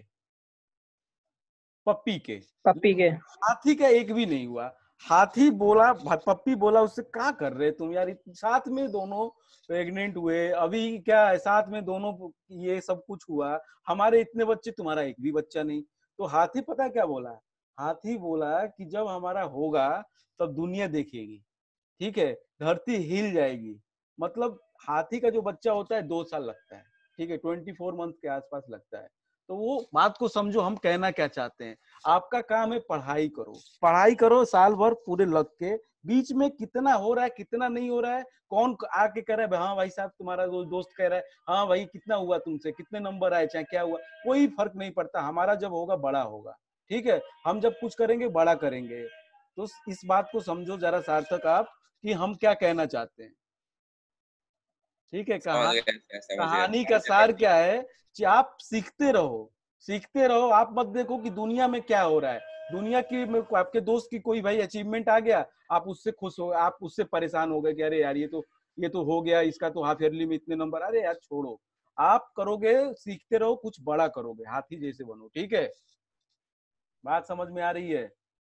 Speaker 1: पप्पी के।
Speaker 4: पप्पी के।
Speaker 1: हाथी का एक भी नहीं हुआ। हाथी बोला, पप्पी बोला उससे, क्या कर रहे तुम यार, साथ में दोनों प्रेग्नेंट हुए, अभी क्या है, साथ में दोनों ये सब कुछ हुआ, हमारे इतने बच्चे, तुम्हारा एक भी बच्चा नहीं। तो हाथी पता क्या बोला? हाथी बोला कि जब हमारा होगा तब दुनिया देखेगी, ठीक है, धरती हिल जाएगी। मतलब हाथी का जो बच्चा होता है दो साल लगता है, ठीक है, ट्वेंटी फोर मंथ के आसपास लगता है। तो वो बात को समझो, हम कहना क्या चाहते हैं। आपका काम है पढ़ाई करो, पढ़ाई करो साल भर पूरे लग के, बीच में कितना हो रहा है कितना नहीं हो रहा है, कौन आके कह रहा है हाँ भाई साहब तुम्हारा दो, दोस्त कह रहा है हाँ भाई कितना हुआ तुमसे, कितने नंबर आए, चाहे क्या हुआ, कोई फर्क नहीं पड़ता। हमारा जब होगा बड़ा होगा, ठीक है, हम जब कुछ करेंगे बड़ा करेंगे। तो इस बात को समझो जरा सार्थक आप, कि हम क्या कहना चाहते हैं, ठीक है। कहा, कहानी का सार क्या है कि आप सीखते रहो, सीखते रहो। आप मत देखो कि दुनिया में क्या हो रहा है, दुनिया की में आपके दोस्त की कोई भाई अचीवमेंट आ गया, आप उससे खुश हो, आप उससे परेशान हो गए कि अरे यार ये तो ये तो हो गया, इसका तो हाफ ईयरली में इतने नंबर, अरे यार छोड़ो। आप करोगे, सीखते रहो, कुछ बड़ा करोगे, हाथी जैसे बनो, ठीक है। बात समझ में आ रही है?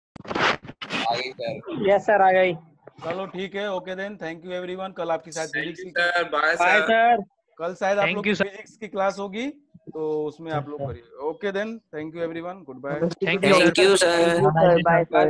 Speaker 4: यस सर, आ गई।
Speaker 1: चलो ठीक है, okay then, thank you everyone. कल आपकी शायद फिजिक्स की,
Speaker 2: बाय
Speaker 4: सर।
Speaker 1: कल शायद आप लोग की
Speaker 6: you, sir.
Speaker 1: फिजिक्स की क्लास होगी, तो उसमें आप लोग करिए। Okay then, thank you everyone, good bye.
Speaker 6: Thank you sir.
Speaker 4: Bye sir.